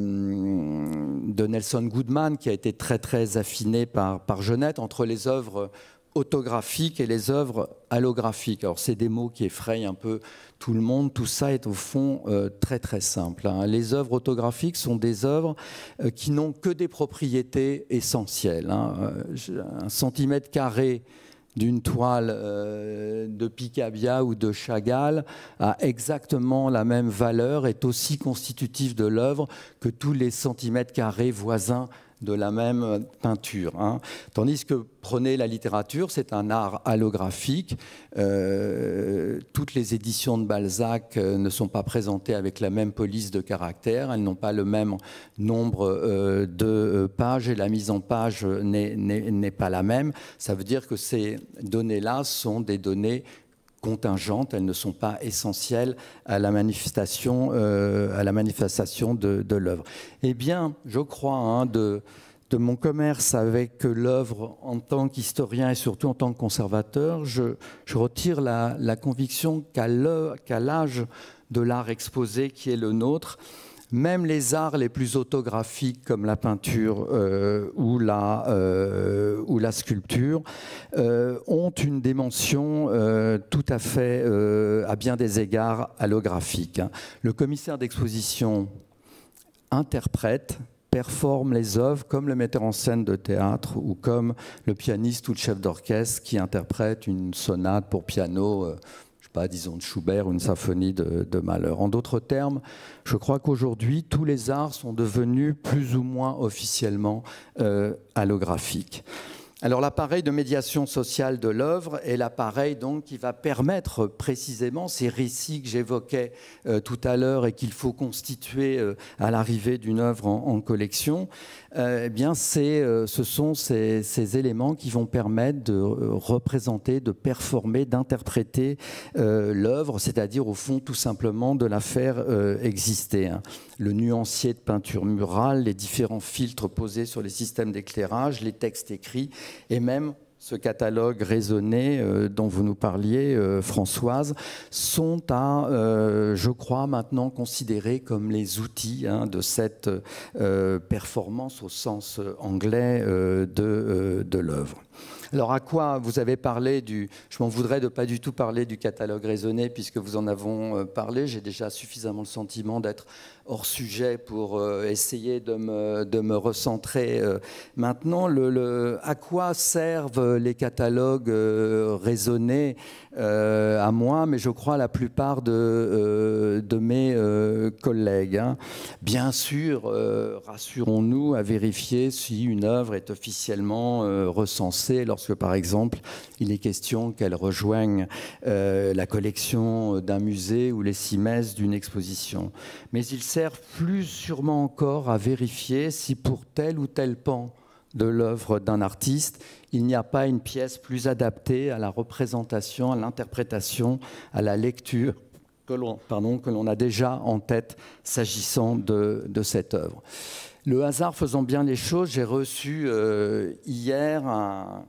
de Nelson Goodman, qui a été très très affinée par, par Genette, entre les œuvres autographiques et les œuvres allographiques. Alors c'est des mots qui effrayent un peu tout le monde, tout ça est au fond euh, très très simple. Hein. Les œuvres autographiques sont des œuvres euh, qui n'ont que des propriétés essentielles. Hein. Euh, un centimètre carré d'une toile euh, de Picabia ou de Chagall a exactement la même valeur, est aussi constitutif de l'œuvre que tous les centimètres carrés voisins de la même peinture. Hein. Tandis que prenez la littérature, c'est un art allographique. Euh, toutes les éditions de Balzac euh, ne sont pas présentées avec la même police de caractère, elles n'ont pas le même nombre euh, de pages et la mise en page n'est pas la même. Ça veut dire que ces données-là sont des données contingentes, elles ne sont pas essentielles à la manifestation, euh, à la manifestation de, de l'œuvre. Eh bien, je crois, hein, de, de mon commerce avec l'œuvre en tant qu'historien et surtout en tant que conservateur, je, je retire la, la conviction qu'à l'âge de l'art exposé qui est le nôtre, même les arts les plus autographiques comme la peinture euh, ou, la, euh, ou la sculpture euh, ont une dimension euh, tout à fait, euh, à bien des égards, allographique. Le commissaire d'exposition interprète, performe les œuvres comme le metteur en scène de théâtre ou comme le pianiste ou le chef d'orchestre qui interprète une sonate pour piano, euh, pas, disons, de Schubert ou une symphonie de, de Mahler. En d'autres termes, je crois qu'aujourd'hui, tous les arts sont devenus plus ou moins officiellement euh, allographiques. Alors l'appareil de médiation sociale de l'œuvre est l'appareil donc qui va permettre précisément ces récits que j'évoquais euh, tout à l'heure et qu'il faut constituer euh, à l'arrivée d'une œuvre en, en collection. Euh, eh bien, c'est, euh, ce sont ces, ces éléments qui vont permettre de représenter, de performer, d'interpréter euh, l'œuvre, c'est-à-dire au fond tout simplement de la faire euh, exister. Hein. Le nuancier de peinture murale, les différents filtres posés sur les systèmes d'éclairage, les textes écrits et même ce catalogue raisonné euh, dont vous nous parliez, euh, Françoise, sont à, euh, je crois, maintenant considérés comme les outils hein, de cette euh, performance au sens anglais euh, de, euh, de l'œuvre. Alors à quoi vous avez parlé du... Je m'en voudrais de ne pas du tout parler du catalogue raisonné puisque vous en avez parlé. J'ai déjà suffisamment le sentiment d'être hors sujet pour euh, essayer de me, de me recentrer. Euh, maintenant, le, le, à quoi servent les catalogues euh, raisonnés euh, à moi, mais je crois à la plupart de, euh, de mes euh, collègues. Hein. Bien sûr, euh, rassurons-nous à vérifier si une œuvre est officiellement euh, recensée lorsque, par exemple, il est question qu'elle rejoigne euh, la collection d'un musée ou les cimaises d'une exposition. Mais il servent plus sûrement encore à vérifier si pour tel ou tel pan de l'œuvre d'un artiste, il n'y a pas une pièce plus adaptée à la représentation, à l'interprétation, à la lecture que l'on pardon, que l'on a déjà en tête s'agissant de, de cette œuvre. Le hasard faisant bien les choses, j'ai reçu euh, hier un...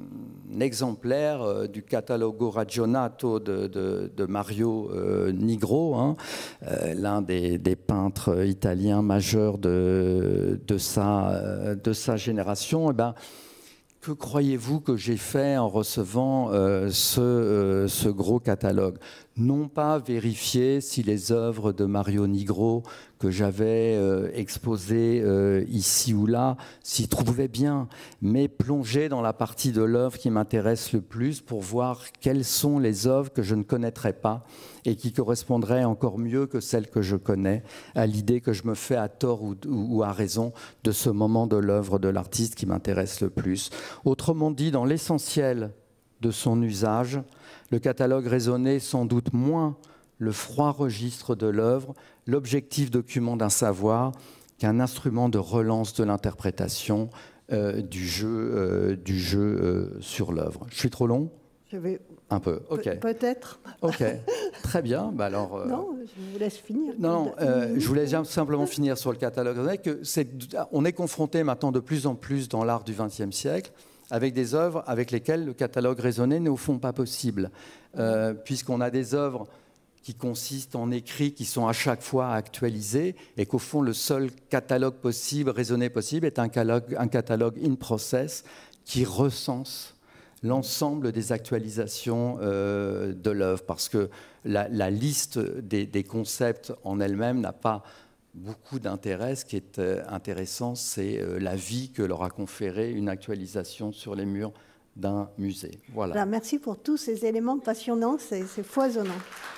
un exemplaire euh, du Catalogo Ragionato de, de, de Mario euh, Nigro, hein, euh, l'un des, des peintres italiens majeurs de, de, sa, de sa génération. Et ben, que croyez-vous que j'ai fait en recevant euh, ce, euh, ce gros catalogue? Non pas vérifier si les œuvres de Mario Nigro que j'avais euh, exposées euh, ici ou là s'y trouvaient bien, mais plonger dans la partie de l'œuvre qui m'intéresse le plus pour voir quelles sont les œuvres que je ne connaîtrais pas et qui correspondraient encore mieux que celles que je connais à l'idée que je me fais à tort ou, ou, ou à raison de ce moment de l'œuvre de l'artiste qui m'intéresse le plus. Autrement dit, dans l'essentiel de son usage. Le catalogue raisonné sans doute moins le froid registre de l'œuvre, l'objectif document d'un savoir, qu'un instrument de relance de l'interprétation euh, du jeu, euh, du jeu euh, sur l'œuvre. Je suis trop long ? Je vais... Un peu, ok. Pe peut-être. Ok, très bien. Bah alors, euh... non, je vous laisse finir. Non, non euh, je voulais simplement finir sur le catalogue raisonné. Que c'est, on est confronté maintenant de plus en plus dans l'art du vingtième siècle avec des œuvres avec lesquelles le catalogue raisonné n'est au fond pas possible, euh, puisqu'on a des œuvres qui consistent en écrits qui sont à chaque fois actualisés et qu'au fond, le seul catalogue possible, raisonné possible, est un catalogue, un catalogue in process qui recense l'ensemble des actualisations euh, de l'œuvre, parce que la, la liste des, des concepts en elle-même n'a pas beaucoup d'intérêt. Ce qui est euh, intéressant, c'est euh, la vie que leur a conférée une actualisation sur les murs d'un musée. Voilà. Voilà, merci pour tous ces éléments passionnants, c'est foisonnant.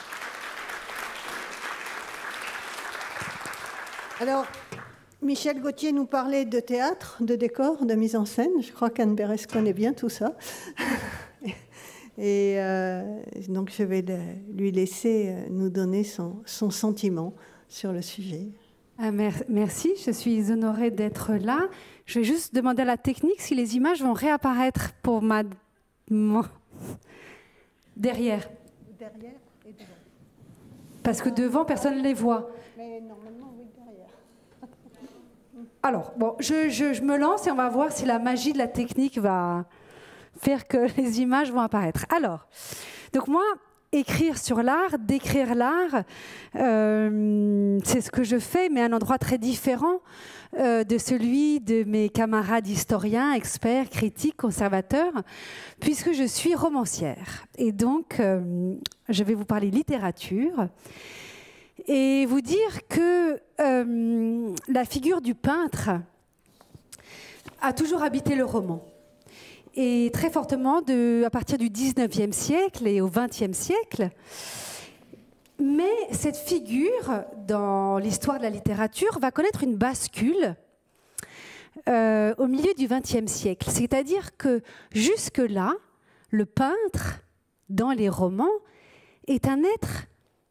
Alors, Michel Gauthier nous parlait de théâtre, de décor, de mise en scène. Je crois qu'Anne Berès connaît bien tout ça. Et euh, donc, je vais lui laisser nous donner son, son sentiment sur le sujet. Ah, merci, je suis honorée d'être là. Je vais juste demander à la technique si les images vont réapparaître pour ma... Mon... Derrière. Derrière et devant. Parce que devant, personne ne les voit. Mais normalement, oui, derrière. Alors, bon, je, je, je me lance et on va voir si la magie de la technique va faire que les images vont apparaître. Alors, donc moi, écrire sur l'art, décrire l'art, euh, c'est ce que je fais, mais à un endroit très différent euh, de celui de mes camarades historiens, experts, critiques, conservateurs, puisque je suis romancière. Et donc, euh, je vais vous parler littérature et vous dire que euh, la figure du peintre a toujours habité le roman. Et très fortement de, à partir du dix-neuvième siècle et au vingtième siècle. Mais cette figure, dans l'histoire de la littérature, va connaître une bascule euh, au milieu du vingtième siècle. C'est-à-dire que jusque-là, le peintre, dans les romans, est un être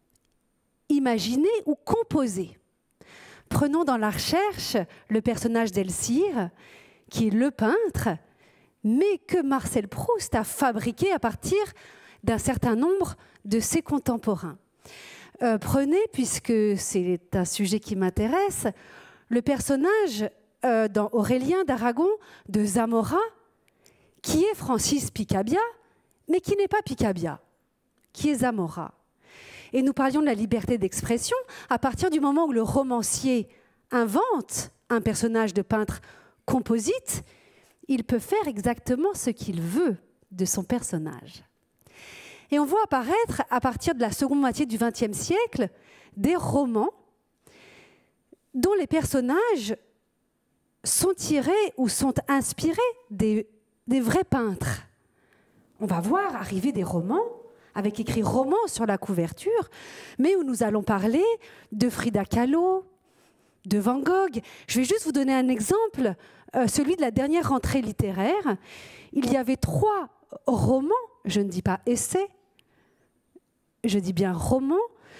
imaginé ou composé. Prenons dans la recherche le personnage d'Elsir, qui est le peintre, mais que Marcel Proust a fabriqué à partir d'un certain nombre de ses contemporains. Euh, prenez, puisque c'est un sujet qui m'intéresse, le personnage euh, dans Aurélien d'Aragon de Zamora, qui est Francis Picabia, mais qui n'est pas Picabia, qui est Zamora. Et nous parlions de la liberté d'expression à partir du moment où le romancier invente un personnage de peintre composite. Il peut faire exactement ce qu'il veut de son personnage. Et on voit apparaître, à partir de la seconde moitié du vingtième siècle, des romans dont les personnages sont tirés ou sont inspirés des, des vrais peintres. On va voir arriver des romans avec écrit « roman » sur la couverture, mais où nous allons parler de Frida Kahlo, de Van Gogh. Je vais juste vous donner un exemple, euh, celui de la dernière rentrée littéraire. Il y avait trois romans, je ne dis pas essais, je dis bien romans,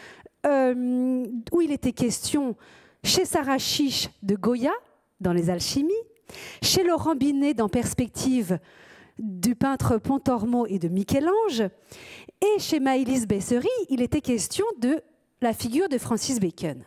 euh, où il était question chez Sarah Chiche de Goya, dans Les Alchimies, chez Laurent Binet, dans Perspective, du peintre Pontormo et de Michel-Ange, et chez Maëlys Bessery, il était question de la figure de Francis Bacon.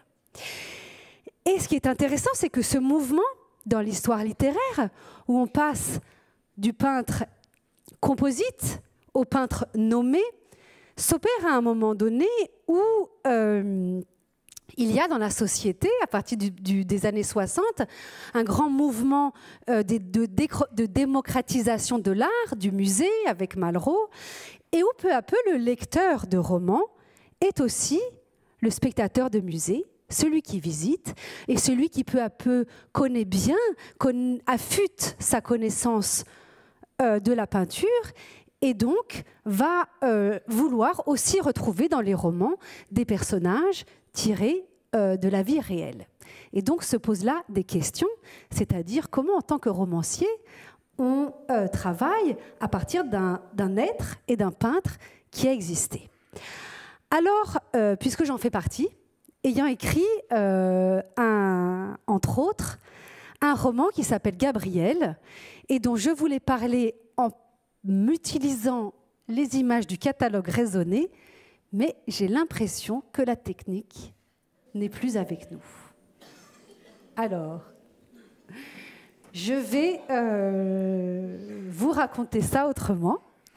Et ce qui est intéressant, c'est que ce mouvement, dans l'histoire littéraire, où on passe du peintre composite au peintre nommé, s'opère à un moment donné où euh, il y a dans la société, à partir du, du, des années soixante, un grand mouvement euh, de, de, de démocratisation de l'art, du musée, avec Malraux, et où peu à peu le lecteur de romans est aussi le spectateur de musée, celui qui visite, et celui qui peu à peu connaît bien, con, affûte sa connaissance euh, de la peinture, et donc va euh, vouloir aussi retrouver dans les romans des personnages tirés euh, de la vie réelle. Et donc se posent là des questions, c'est-à-dire comment en tant que romancier, on euh, travaille à partir d'un être et d'un peintre qui a existé. Alors, euh, puisque j'en fais partie, ayant écrit, euh, un, entre autres, un roman qui s'appelle Gabriel, et dont je voulais parler en utilisant les images du catalogue raisonné, mais j'ai l'impression que la technique n'est plus avec nous. Alors, je vais euh, vous raconter ça autrement.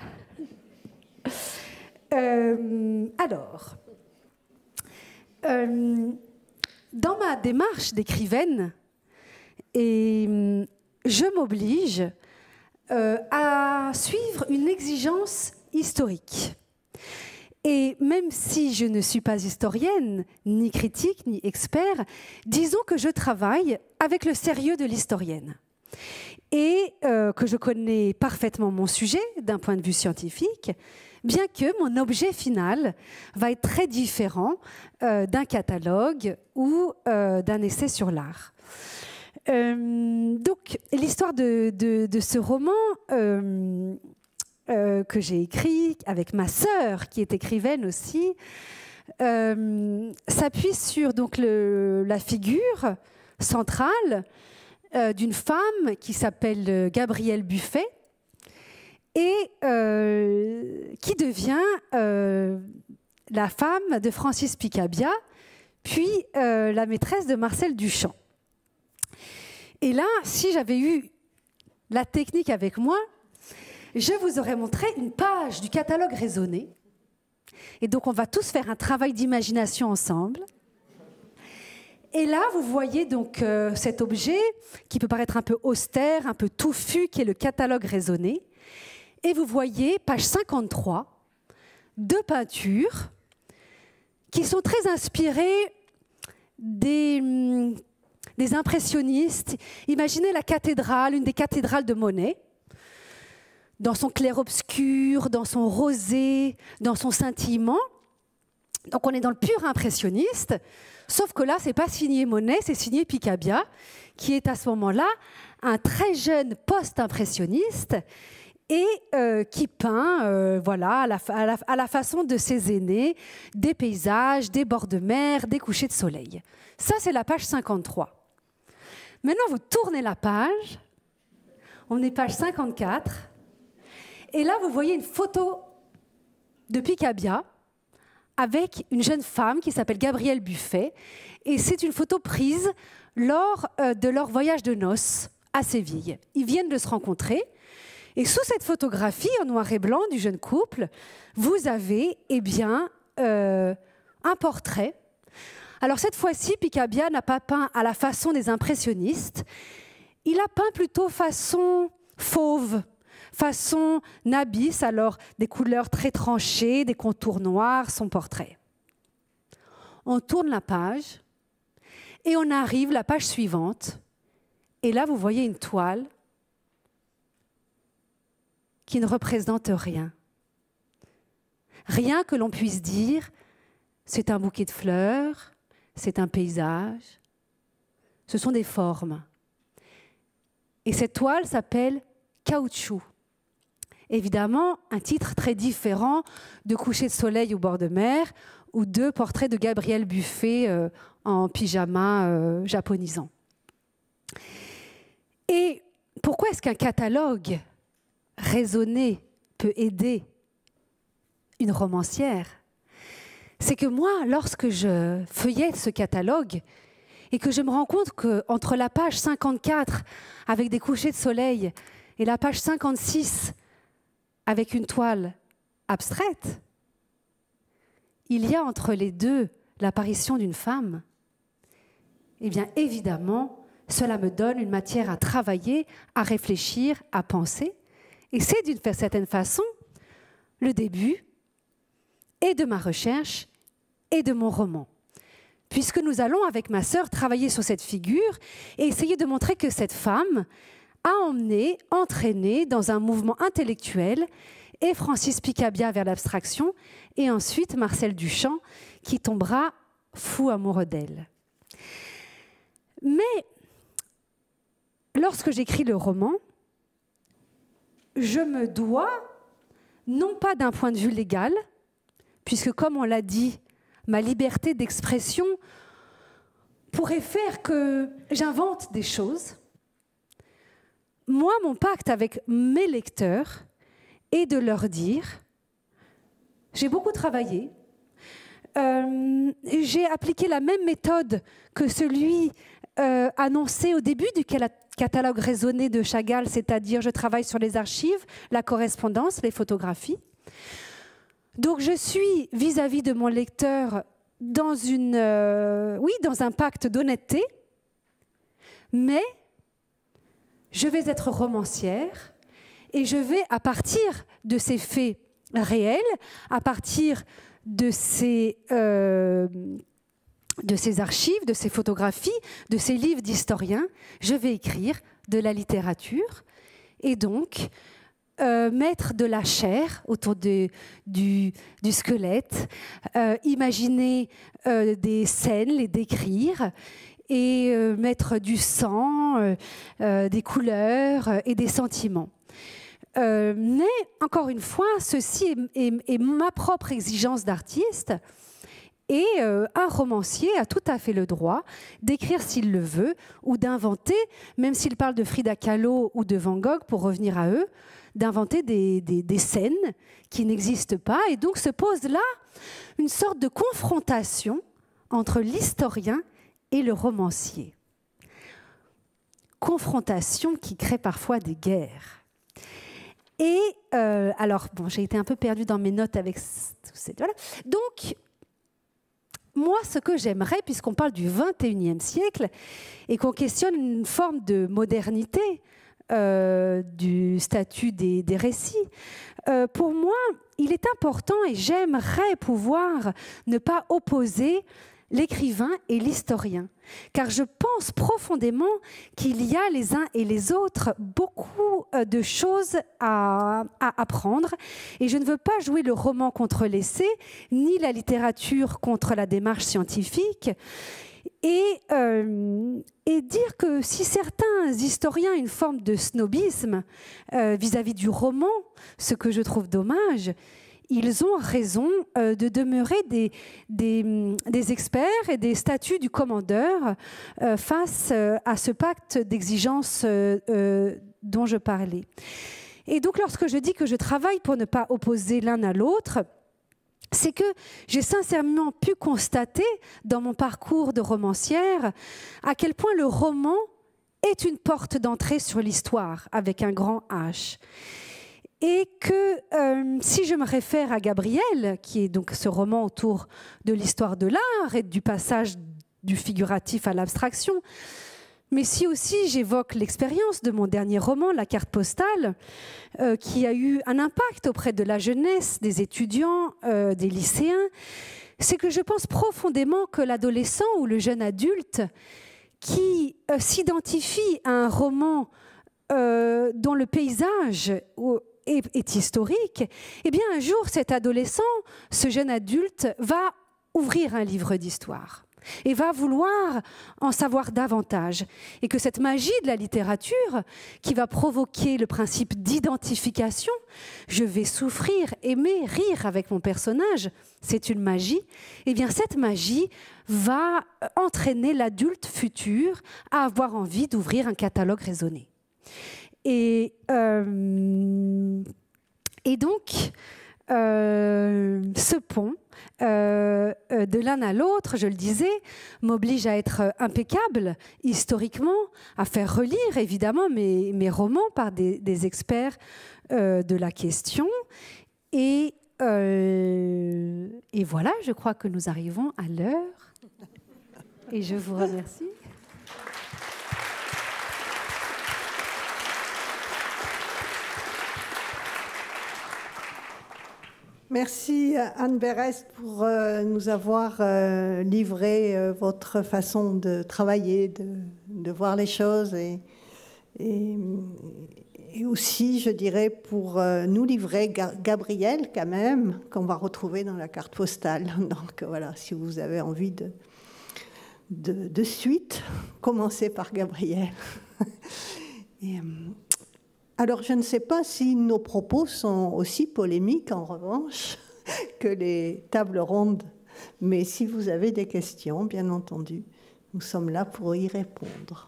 Euh, alors, euh, dans ma démarche d'écrivaine, et je m'oblige euh, à suivre une exigence historique. Et même si je ne suis pas historienne, ni critique, ni expert, disons que je travaille avec le sérieux de l'historienne. Et euh, que je connais parfaitement mon sujet d'un point de vue scientifique, bien que mon objet final va être très différent euh, d'un catalogue ou euh, d'un essai sur l'art. Euh, donc, l'histoire de, de, de ce roman euh, euh, que j'ai écrit avec ma sœur, qui est écrivaine aussi, euh, s'appuie sur donc, le, la figure centrale euh, d'une femme qui s'appelle Gabrielle Buffet et euh, qui devient euh, la femme de Francis Picabia, puis euh, la maîtresse de Marcel Duchamp. Et là, si j'avais eu la technique avec moi, je vous aurais montré une page du catalogue raisonné. Et donc, on va tous faire un travail d'imagination ensemble. Et là, vous voyez donc euh, cet objet qui peut paraître un peu austère, un peu touffu, qui est le catalogue raisonné. Et vous voyez, page cinquante-trois, deux peintures qui sont très inspirées des... Hum, des impressionnistes. Imaginez la cathédrale, une des cathédrales de Monet, dans son clair-obscur, dans son rosé, dans son scintillement. Donc on est dans le pur impressionniste, sauf que là, ce n'est pas signé Monet, c'est signé Picabia, qui est à ce moment-là un très jeune post-impressionniste et euh, qui peint euh, voilà, à la, à, la, à la façon de ses aînés, des paysages, des bords de mer, des couchers de soleil. Ça, c'est la page cinquante-trois. Maintenant, vous tournez la page, on est page cinquante-quatre, et là, vous voyez une photo de Picabia avec une jeune femme qui s'appelle Gabrielle Buffet, et c'est une photo prise lors euh, de leur voyage de noces à Séville. Ils viennent de se rencontrer, et sous cette photographie en noir et blanc du jeune couple, vous avez eh bien, euh, un portrait. Alors cette fois-ci, Picabia n'a pas peint à la façon des impressionnistes, il a peint plutôt façon fauve, façon Nabis, alors des couleurs très tranchées, des contours noirs, son portrait. On tourne la page et on arrive à la page suivante, et là vous voyez une toile qui ne représente rien. Rien que l'on puisse dire, c'est un bouquet de fleurs, c'est un paysage, ce sont des formes. Et cette toile s'appelle Caoutchouc. Évidemment, un titre très différent de Coucher de soleil au bord de mer ou de Portrait de Gabrielle Buffet euh, en pyjama euh, japonisant. Et pourquoi est-ce qu'un catalogue raisonné peut aider une romancière ? C'est que moi, lorsque je feuillette ce catalogue et que je me rends compte qu'entre la page cinquante-quatre avec des couchers de soleil et la page cinquante-six avec une toile abstraite, il y a entre les deux l'apparition d'une femme, eh bien évidemment, cela me donne une matière à travailler, à réfléchir, à penser. Et c'est d'une certaine façon le début et de ma recherche et de mon roman. Puisque nous allons, avec ma sœur, travailler sur cette figure et essayer de montrer que cette femme a emmené, entraîné dans un mouvement intellectuel et Francis Picabia vers l'abstraction et ensuite Marcel Duchamp qui tombera fou amoureux d'elle. Mais lorsque j'écris le roman, je me dois, non pas d'un point de vue légal, puisque comme on l'a dit, ma liberté d'expression pourrait faire que j'invente des choses. Moi, mon pacte avec mes lecteurs est de leur dire, j'ai beaucoup travaillé, euh, j'ai appliqué la même méthode que celui euh, annoncé au début du catalogue raisonné de Chagall, c'est-à-dire je travaille sur les archives, la correspondance, les photographies. Donc je suis vis-à-vis de mon lecteur dans, une, euh, oui, dans un pacte d'honnêteté, mais je vais être romancière et je vais, à partir de ces faits réels, à partir de ces, euh, de ces archives, de ces photographies, de ces livres d'historiens, je vais écrire de la littérature et donc euh, mettre de la chair autour de, du, du squelette, euh, imaginer euh, des scènes, les décrire et euh, mettre du sang, euh, euh, des couleurs euh, et des sentiments. Euh, mais, encore une fois, ceci est, est, est ma propre exigence d'artiste et euh, un romancier a tout à fait le droit d'écrire s'il le veut ou d'inventer, même s'il parle de Frida Kahlo ou de Van Gogh, pour revenir à eux, d'inventer des, des, des scènes qui n'existent pas. Et donc se pose là une sorte de confrontation entre l'historien et le romancier. Confrontation qui crée parfois des guerres. Et euh, alors, bon, j'ai été un peu perdue dans mes notes avec tout ces... Voilà. Donc, moi, ce que j'aimerais, puisqu'on parle du vingt et unième siècle et qu'on questionne une forme de modernité euh, du statut des, des récits, euh, pour moi, il est important et j'aimerais pouvoir ne pas opposer l'écrivain et l'historien, car je pense profondément qu'il y a les uns et les autres beaucoup de choses à, à apprendre, et je ne veux pas jouer le roman contre l'essai, ni la littérature contre la démarche scientifique, et, euh, et dire que si certains historiens ont une forme de snobisme euh, vis-à-vis du roman, ce que je trouve dommage, ils ont raison euh, de demeurer des, des, des experts et des statuts du commandeur euh, face euh, à ce pacte d'exigence euh, euh, dont je parlais. Et donc, lorsque je dis que je travaille pour ne pas opposer l'un à l'autre, c'est que j'ai sincèrement pu constater dans mon parcours de romancière à quel point le roman est une porte d'entrée sur l'histoire avec un grand H. Et que euh, si je me réfère à Gabriel, qui est donc ce roman autour de l'histoire de l'art et du passage du figuratif à l'abstraction, mais si aussi j'évoque l'expérience de mon dernier roman, La carte postale, euh, qui a eu un impact auprès de la jeunesse, des étudiants, euh, des lycéens, c'est que je pense profondément que l'adolescent ou le jeune adulte qui euh, s'identifie à un roman euh, dont le paysage Est, est historique, eh bien un jour cet adolescent, ce jeune adulte, va ouvrir un livre d'histoire et va vouloir en savoir davantage. Et que cette magie de la littérature, qui va provoquer le principe d'identification, je vais souffrir, aimer, rire avec mon personnage, c'est une magie, eh bien cette magie va entraîner l'adulte futur à avoir envie d'ouvrir un catalogue raisonné. Et, euh, et donc, euh, ce pont, euh, de l'un à l'autre, je le disais, m'oblige à être impeccable historiquement, à faire relire évidemment mes, mes romans par des, des experts euh, de la question. Et, euh, et voilà, je crois que nous arrivons à l'heure. Et je vous remercie. Merci Anne Berest pour euh, nous avoir euh, livré euh, votre façon de travailler, de, de voir les choses et, et, et aussi, je dirais, pour euh, nous livrer Gabriel quand même, qu'on va retrouver dans la carte postale. Donc voilà, si vous avez envie de, de, de suite, commencez par Gabriel. Et, Alors, je ne sais pas si nos propos sont aussi polémiques, en revanche, que les tables rondes. Mais si vous avez des questions, bien entendu, nous sommes là pour y répondre.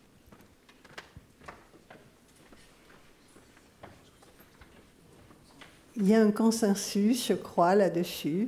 Il y a un consensus, je crois, là-dessus.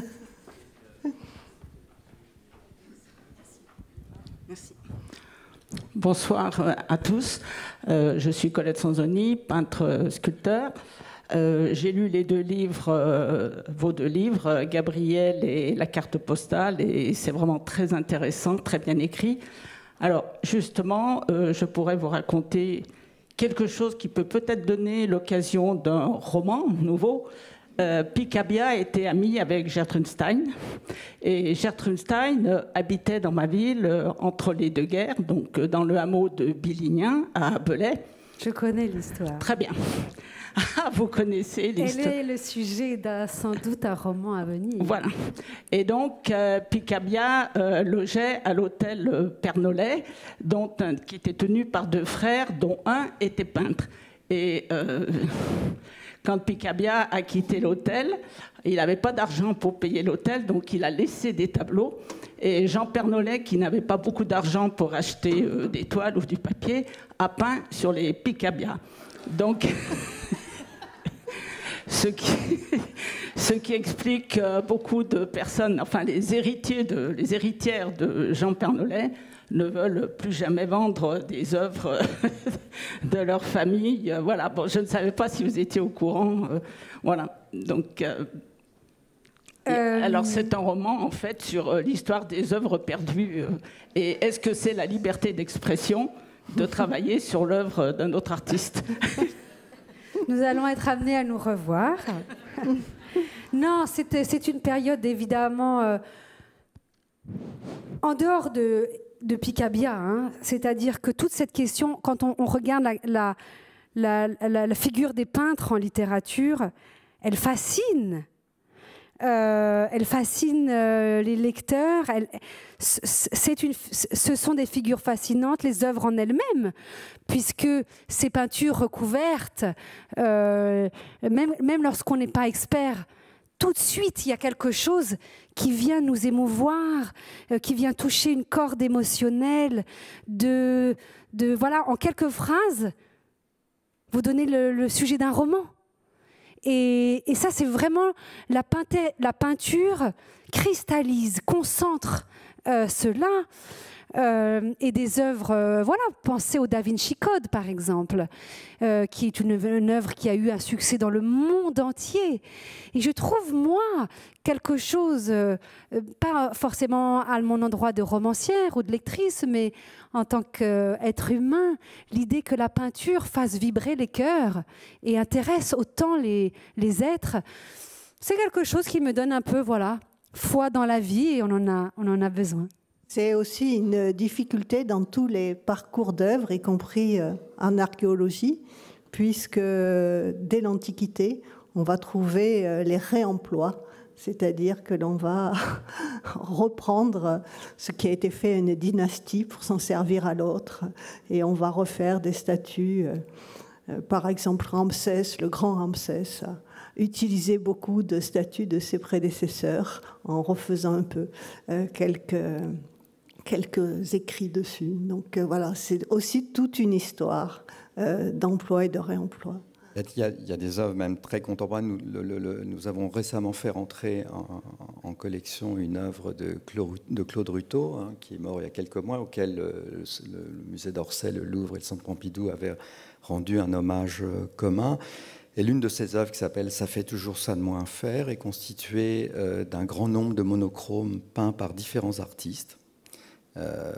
Merci. Bonsoir à tous. Euh, je suis Colette Sanzoni, peintre sculpteur. Euh, j'ai lu les deux livres, euh, vos deux livres, Gabriel et La carte postale, et c'est vraiment très intéressant, très bien écrit. Alors, justement, euh, je pourrais vous raconter quelque chose qui peut peut-être donner l'occasion d'un roman nouveau. Euh, Picabia était ami avec Gertrude Stein, et Gertrude Stein euh, habitait dans ma ville euh, entre les deux guerres, donc euh, dans le hameau de Billignan à Belay. Je connais l'histoire. Très bien. Ah, vous connaissez l'histoire. Elle est le sujet d'un sans doute un roman à venir. Voilà. Et donc, euh, Picabia euh, logeait à l'hôtel euh, Pernolay, dont, un, qui était tenu par deux frères, dont un était peintre. Et euh, quand Picabia a quitté l'hôtel, il n'avait pas d'argent pour payer l'hôtel, donc il a laissé des tableaux. Et Jean Pernolay, qui n'avait pas beaucoup d'argent pour acheter euh, des toiles ou du papier, a peint sur les Picabia. Donc... Ce qui, ce qui explique beaucoup de personnes, enfin les héritiers, de, les héritières de Jean Pernolay ne veulent plus jamais vendre des œuvres de leur famille. Voilà. Bon, je ne savais pas si vous étiez au courant. Voilà. Donc, euh, euh... alors c'est un roman en fait sur l'histoire des œuvres perdues. Et est-ce que c'est la liberté d'expression de travailler sur l'œuvre d'un autre artiste? Nous allons être amenés à nous revoir. Non, c'est, c'est une période évidemment euh, en dehors de, de Picabia. Hein, c'est-à-dire que toute cette question, quand on, on regarde la, la, la, la, la figure des peintres en littérature, elle fascine. Euh, elle fascine euh, les lecteurs. Elle, c'est une, ce sont des figures fascinantes, les œuvres en elles-mêmes, puisque ces peintures recouvertes, euh, même, même lorsqu'on n'est pas expert, tout de suite il y a quelque chose qui vient nous émouvoir, euh, qui vient toucher une corde émotionnelle. De, de, voilà, en quelques phrases, vous donnez le, le sujet d'un roman. Et, et ça, c'est vraiment la, peinté, la peinture cristallise, concentre euh, cela. Euh, et des œuvres, euh, voilà, pensez au Da Vinci Code, par exemple, euh, qui est une, une œuvre qui a eu un succès dans le monde entier. Et je trouve, moi, quelque chose, euh, pas forcément à mon endroit de romancière ou de lectrice, mais en tant qu'être humain, l'idée que la peinture fasse vibrer les cœurs et intéresse autant les, les êtres, c'est quelque chose qui me donne un peu, voilà, foi dans la vie, et on en a, on en a besoin. C'est aussi une difficulté dans tous les parcours d'œuvres, y compris en archéologie, puisque dès l'Antiquité, on va trouver les réemplois, c'est-à-dire que l'on va reprendre ce qui a été fait à une dynastie pour s'en servir à l'autre, et on va refaire des statues. Par exemple, Ramsès, le grand Ramsès, a utilisé beaucoup de statues de ses prédécesseurs en refaisant un peu quelques... quelques écrits dessus. Donc euh, voilà, c'est aussi toute une histoire euh, d'emploi et de réemploi. Il y, a, il y a des œuvres même très contemporaines. Nous, le, le, le, nous avons récemment fait rentrer en, en collection une œuvre de Claude, de Claude Ruteau, hein, qui est mort il y a quelques mois, auquel le, le, le musée d'Orsay, le Louvre et le Centre Pompidou avaient rendu un hommage commun. Et l'une de ces œuvres, qui s'appelle « Ça fait toujours ça de moins faire », est constituée euh, d'un grand nombre de monochromes peints par différents artistes. Euh,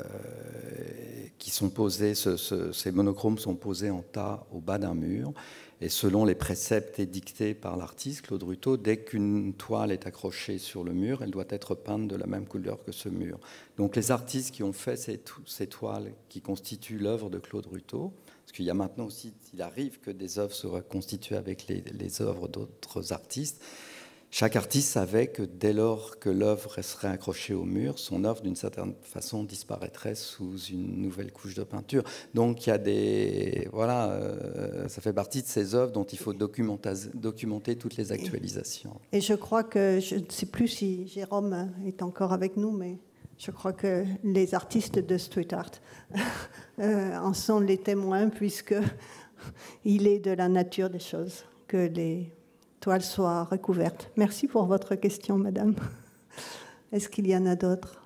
qui sont posés, ce, ce, ces monochromes sont posés en tas au bas d'un mur, et selon les préceptes édictés par l'artiste Claude Ruteau, dès qu'une toile est accrochée sur le mur, elle doit être peinte de la même couleur que ce mur. Donc les artistes qui ont fait ces, ces toiles qui constituent l'œuvre de Claude Ruteau, parce qu'il y a maintenant aussi, il arrive que des œuvres soient constituées avec les, les œuvres d'autres artistes, chaque artiste savait que dès lors que l'œuvre resterait accrochée au mur, son œuvre, d'une certaine façon, disparaîtrait sous une nouvelle couche de peinture. Donc, il y a des... Voilà, euh, ça fait partie de ces œuvres dont il faut documenter toutes les actualisations. Et je crois que, je ne sais plus si Jérôme est encore avec nous, mais je crois que les artistes de street art euh, en sont les témoins, puisqu'il est de la nature des choses que les toiles soient recouvertes. Merci pour votre question, madame. Est-ce qu'il y en a d'autres?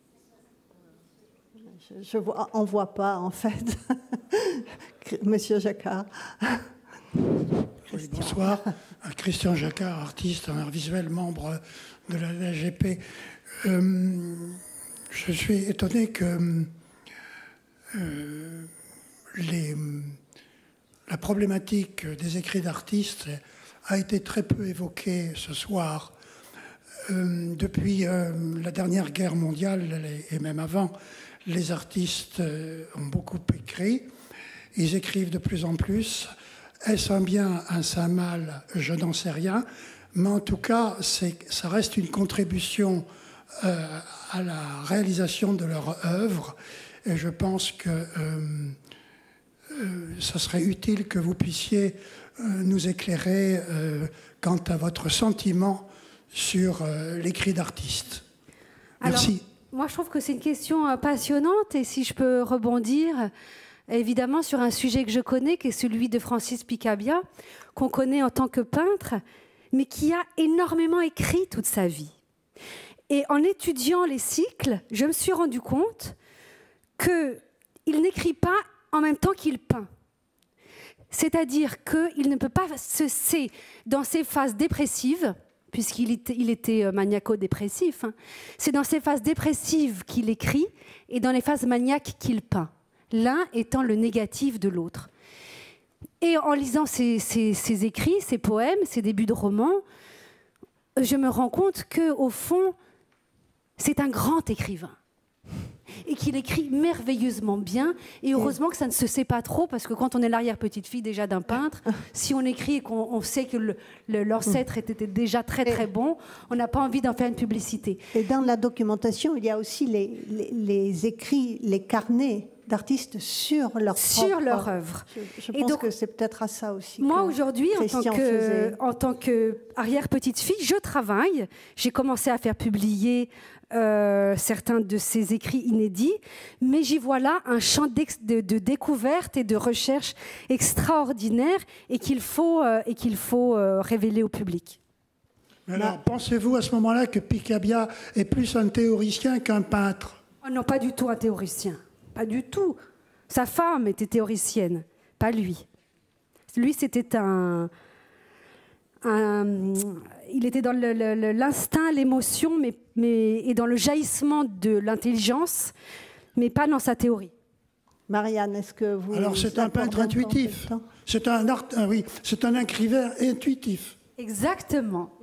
Je n'en vois pas, en fait. Monsieur Jacquard. Oui, bonsoir. Christian Jacquard, artiste en art visuel, membre de la L G P. Euh, je suis étonné que euh, les, la problématique des écrits d'artistes a été très peu évoquée ce soir. Euh, depuis euh, la dernière guerre mondiale, et même avant, les artistes euh, ont beaucoup écrit. Ils écrivent de plus en plus. Est-ce un bien, un saint mal? Je n'en sais rien. Mais en tout cas, ça reste une contribution euh, à la réalisation de leur œuvre. Et je pense que euh, euh, ça serait utile que vous puissiez euh, nous éclairer euh, quant à votre sentiment sur euh, l'écrit d'artiste. Merci. Alors, moi, je trouve que c'est une question euh, passionnante. Et si je peux rebondir, évidemment, sur un sujet que je connais, qui est celui de Francis Picabia, qu'on connaît en tant que peintre, mais qui a énormément écrit toute sa vie. Et en étudiant les cycles, je me suis rendu compte qu'il n'écrit pas en même temps qu'il peint. C'est-à-dire qu'il ne peut pas cesser dans ses phases dépressives, puisqu'il était, il était maniaco-dépressif, hein, c'est dans ses phases dépressives qu'il écrit et dans les phases maniaques qu'il peint, l'un étant le négatif de l'autre. Et en lisant ses, ses, ses écrits, ses poèmes, ses débuts de romans, je me rends compte qu'au fond, c'est un grand écrivain et qu'il écrit merveilleusement bien. Et heureusement que ça ne se sait pas trop, parce que quand on est l'arrière-petite-fille déjà d'un peintre, si on écrit et qu'on on sait que le, le, l'ancêtre était déjà très très bon, on n'a pas envie d'en faire une publicité. Et dans la documentation, il y a aussi les, les, les écrits, les carnets d'artistes sur leur sur propre... leur œuvre. Je, je pense donc, que c'est peut-être à ça aussi. Moi aujourd'hui, en tant que faisait... en tant que arrière-petite-fille, je travaille. J'ai commencé à faire publier euh, certains de ces écrits inédits, mais j'y vois là un champ de, de découverte et de recherche extraordinaire et qu'il faut euh, et qu'il faut euh, révéler au public. Alors, bah, pensez-vous à ce moment-là que Picabia est plus un théoricien qu'un peintre? Oh non, pas du tout un théoricien. Pas du tout. Sa femme était théoricienne, pas lui. Lui, c'était un, un... Il était dans le, le, l'instinct, l'émotion, mais, mais, et dans le jaillissement de l'intelligence, mais pas dans sa théorie. Marianne, est-ce que vous... Alors, c'est un peintre intuitif. C'est un, art... ah, oui, c'est un écrivain intuitif. Exactement.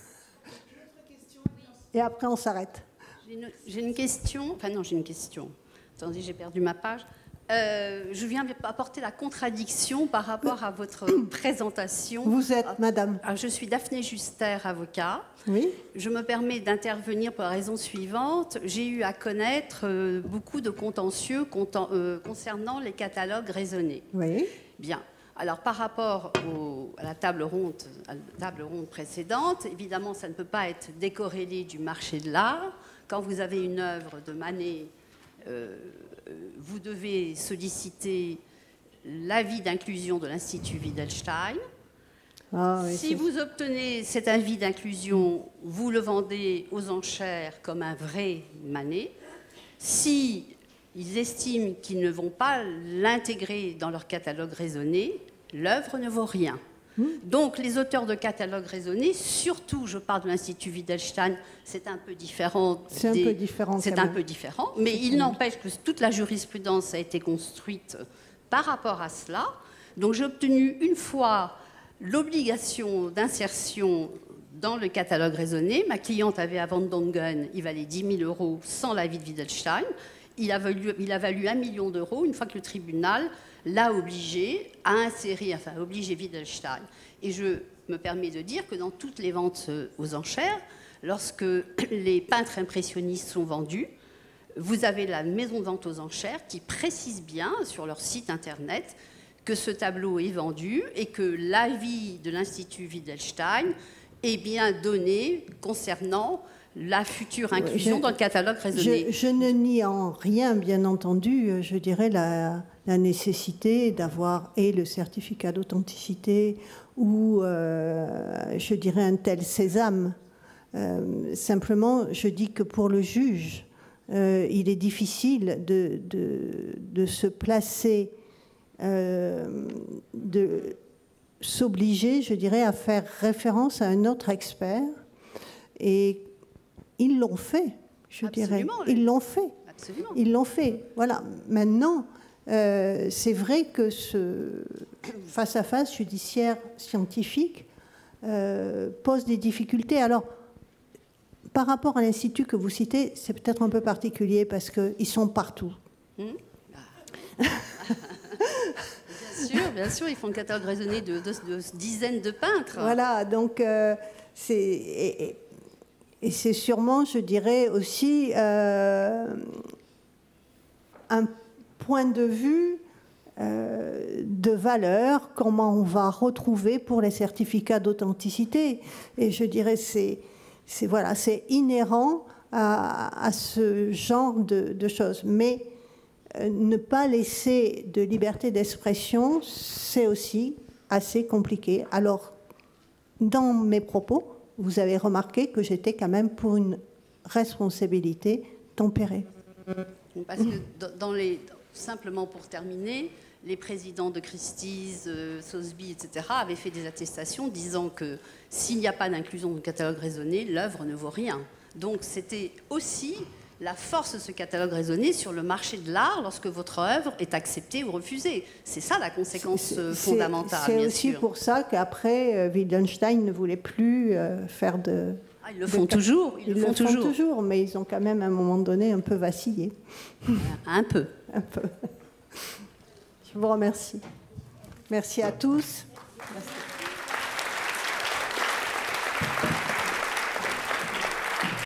Et après, on s'arrête. J'ai une, j'ai une question. Enfin, non, j'ai une question. Attendez, j'ai perdu ma page. Euh, je viens apporter la contradiction par rapport à votre présentation. Vous êtes, ah, madame ah, Je suis Daphné Juster, avocat. Oui. Je me permets d'intervenir pour la raison suivante. J'ai eu à connaître euh, beaucoup de contentieux content, euh, concernant les catalogues raisonnés. Oui. Bien. Alors, par rapport au, à, la table ronde, à la table ronde précédente, évidemment, ça ne peut pas être décorrélé du marché de l'art. Quand vous avez une œuvre de Manet, Euh, vous devez solliciter l'avis d'inclusion de l'Institut Wittgenstein. Ah, oui, si c'est... vous obtenez cet avis d'inclusion, vous le vendez aux enchères comme un vrai Manet. Si ils estiment qu'ils ne vont pas l'intégrer dans leur catalogue raisonné, l'œuvre ne vaut rien. Donc, les auteurs de catalogues raisonnés, surtout, je parle de l'Institut Wittgenstein, c'est un peu différent. C'est des... un peu différent. C'est un peu différent, mais c'est il n'empêche que toute la jurisprudence a été construite par rapport à cela. Donc, j'ai obtenu une fois l'obligation d'insertion dans le catalogue raisonné. Ma cliente avait à Van Dongen, il valait dix mille euros sans l'avis de Wittgenstein. Il a valu, il a valu un million d'euros une fois que le tribunal l'a obligé à insérer, enfin, obligé Wittgenstein. Et je me permet de dire que dans toutes les ventes aux enchères, lorsque les peintres impressionnistes sont vendus, vous avez la maison de vente aux enchères qui précise bien sur leur site internet que ce tableau est vendu et que l'avis de l'Institut Wittgenstein est bien donné concernant la future inclusion je, dans le catalogue raisonné. Je, je ne nie en rien, bien entendu, je dirais la, la nécessité d'avoir et le certificat d'authenticité ou, euh, je dirais, un tel sésame. Euh, simplement, je dis que pour le juge, euh, il est difficile de, de, de se placer, euh, de s'obliger, je dirais, à faire référence à un autre expert. Et ils l'ont fait, je Absolument, dirais. Ils l'ont fait. Absolument. Ils l'ont fait. Voilà. Maintenant, euh, c'est vrai que ce face-à-face judiciaire scientifique euh, pose des difficultés. Alors, par rapport à l'Institut que vous citez, c'est peut-être un peu particulier parce qu'ils sont partout. Mmh. Ah. Bien sûr, bien sûr, ils font le catalogue raisonné de, de, de dizaines de peintres. Voilà, donc euh, c'est... Et, et, Et c'est sûrement, je dirais, aussi euh, un point de vue euh, de valeur, comment on va retrouver pour les certificats d'authenticité. Et je dirais, c'est, c'est, voilà, c'est inhérent à, à ce genre de, de choses. Mais euh, ne pas laisser de liberté d'expression, c'est aussi assez compliqué. Alors, dans mes propos, vous avez remarqué que j'étais quand même pour une responsabilité tempérée. Parce que dans les, simplement pour terminer, les présidents de Christie's, euh, Sotheby, et cetera avaient fait des attestations disant que s'il n'y a pas d'inclusion dans le catalogue raisonné, l'œuvre ne vaut rien. Donc c'était aussi la force de ce catalogue raisonné sur le marché de l'art lorsque votre œuvre est acceptée ou refusée. C'est ça la conséquence c'est, fondamentale. C'est bien aussi sûr. pour ça qu'après, euh, Wittgenstein ne voulait plus euh, faire de... Ah, ils le font toujours. Ils, ils le font, le font toujours. toujours, mais ils ont quand même à un moment donné un peu vacillé. Un peu. Un peu. Je vous remercie. Merci à tous. Merci.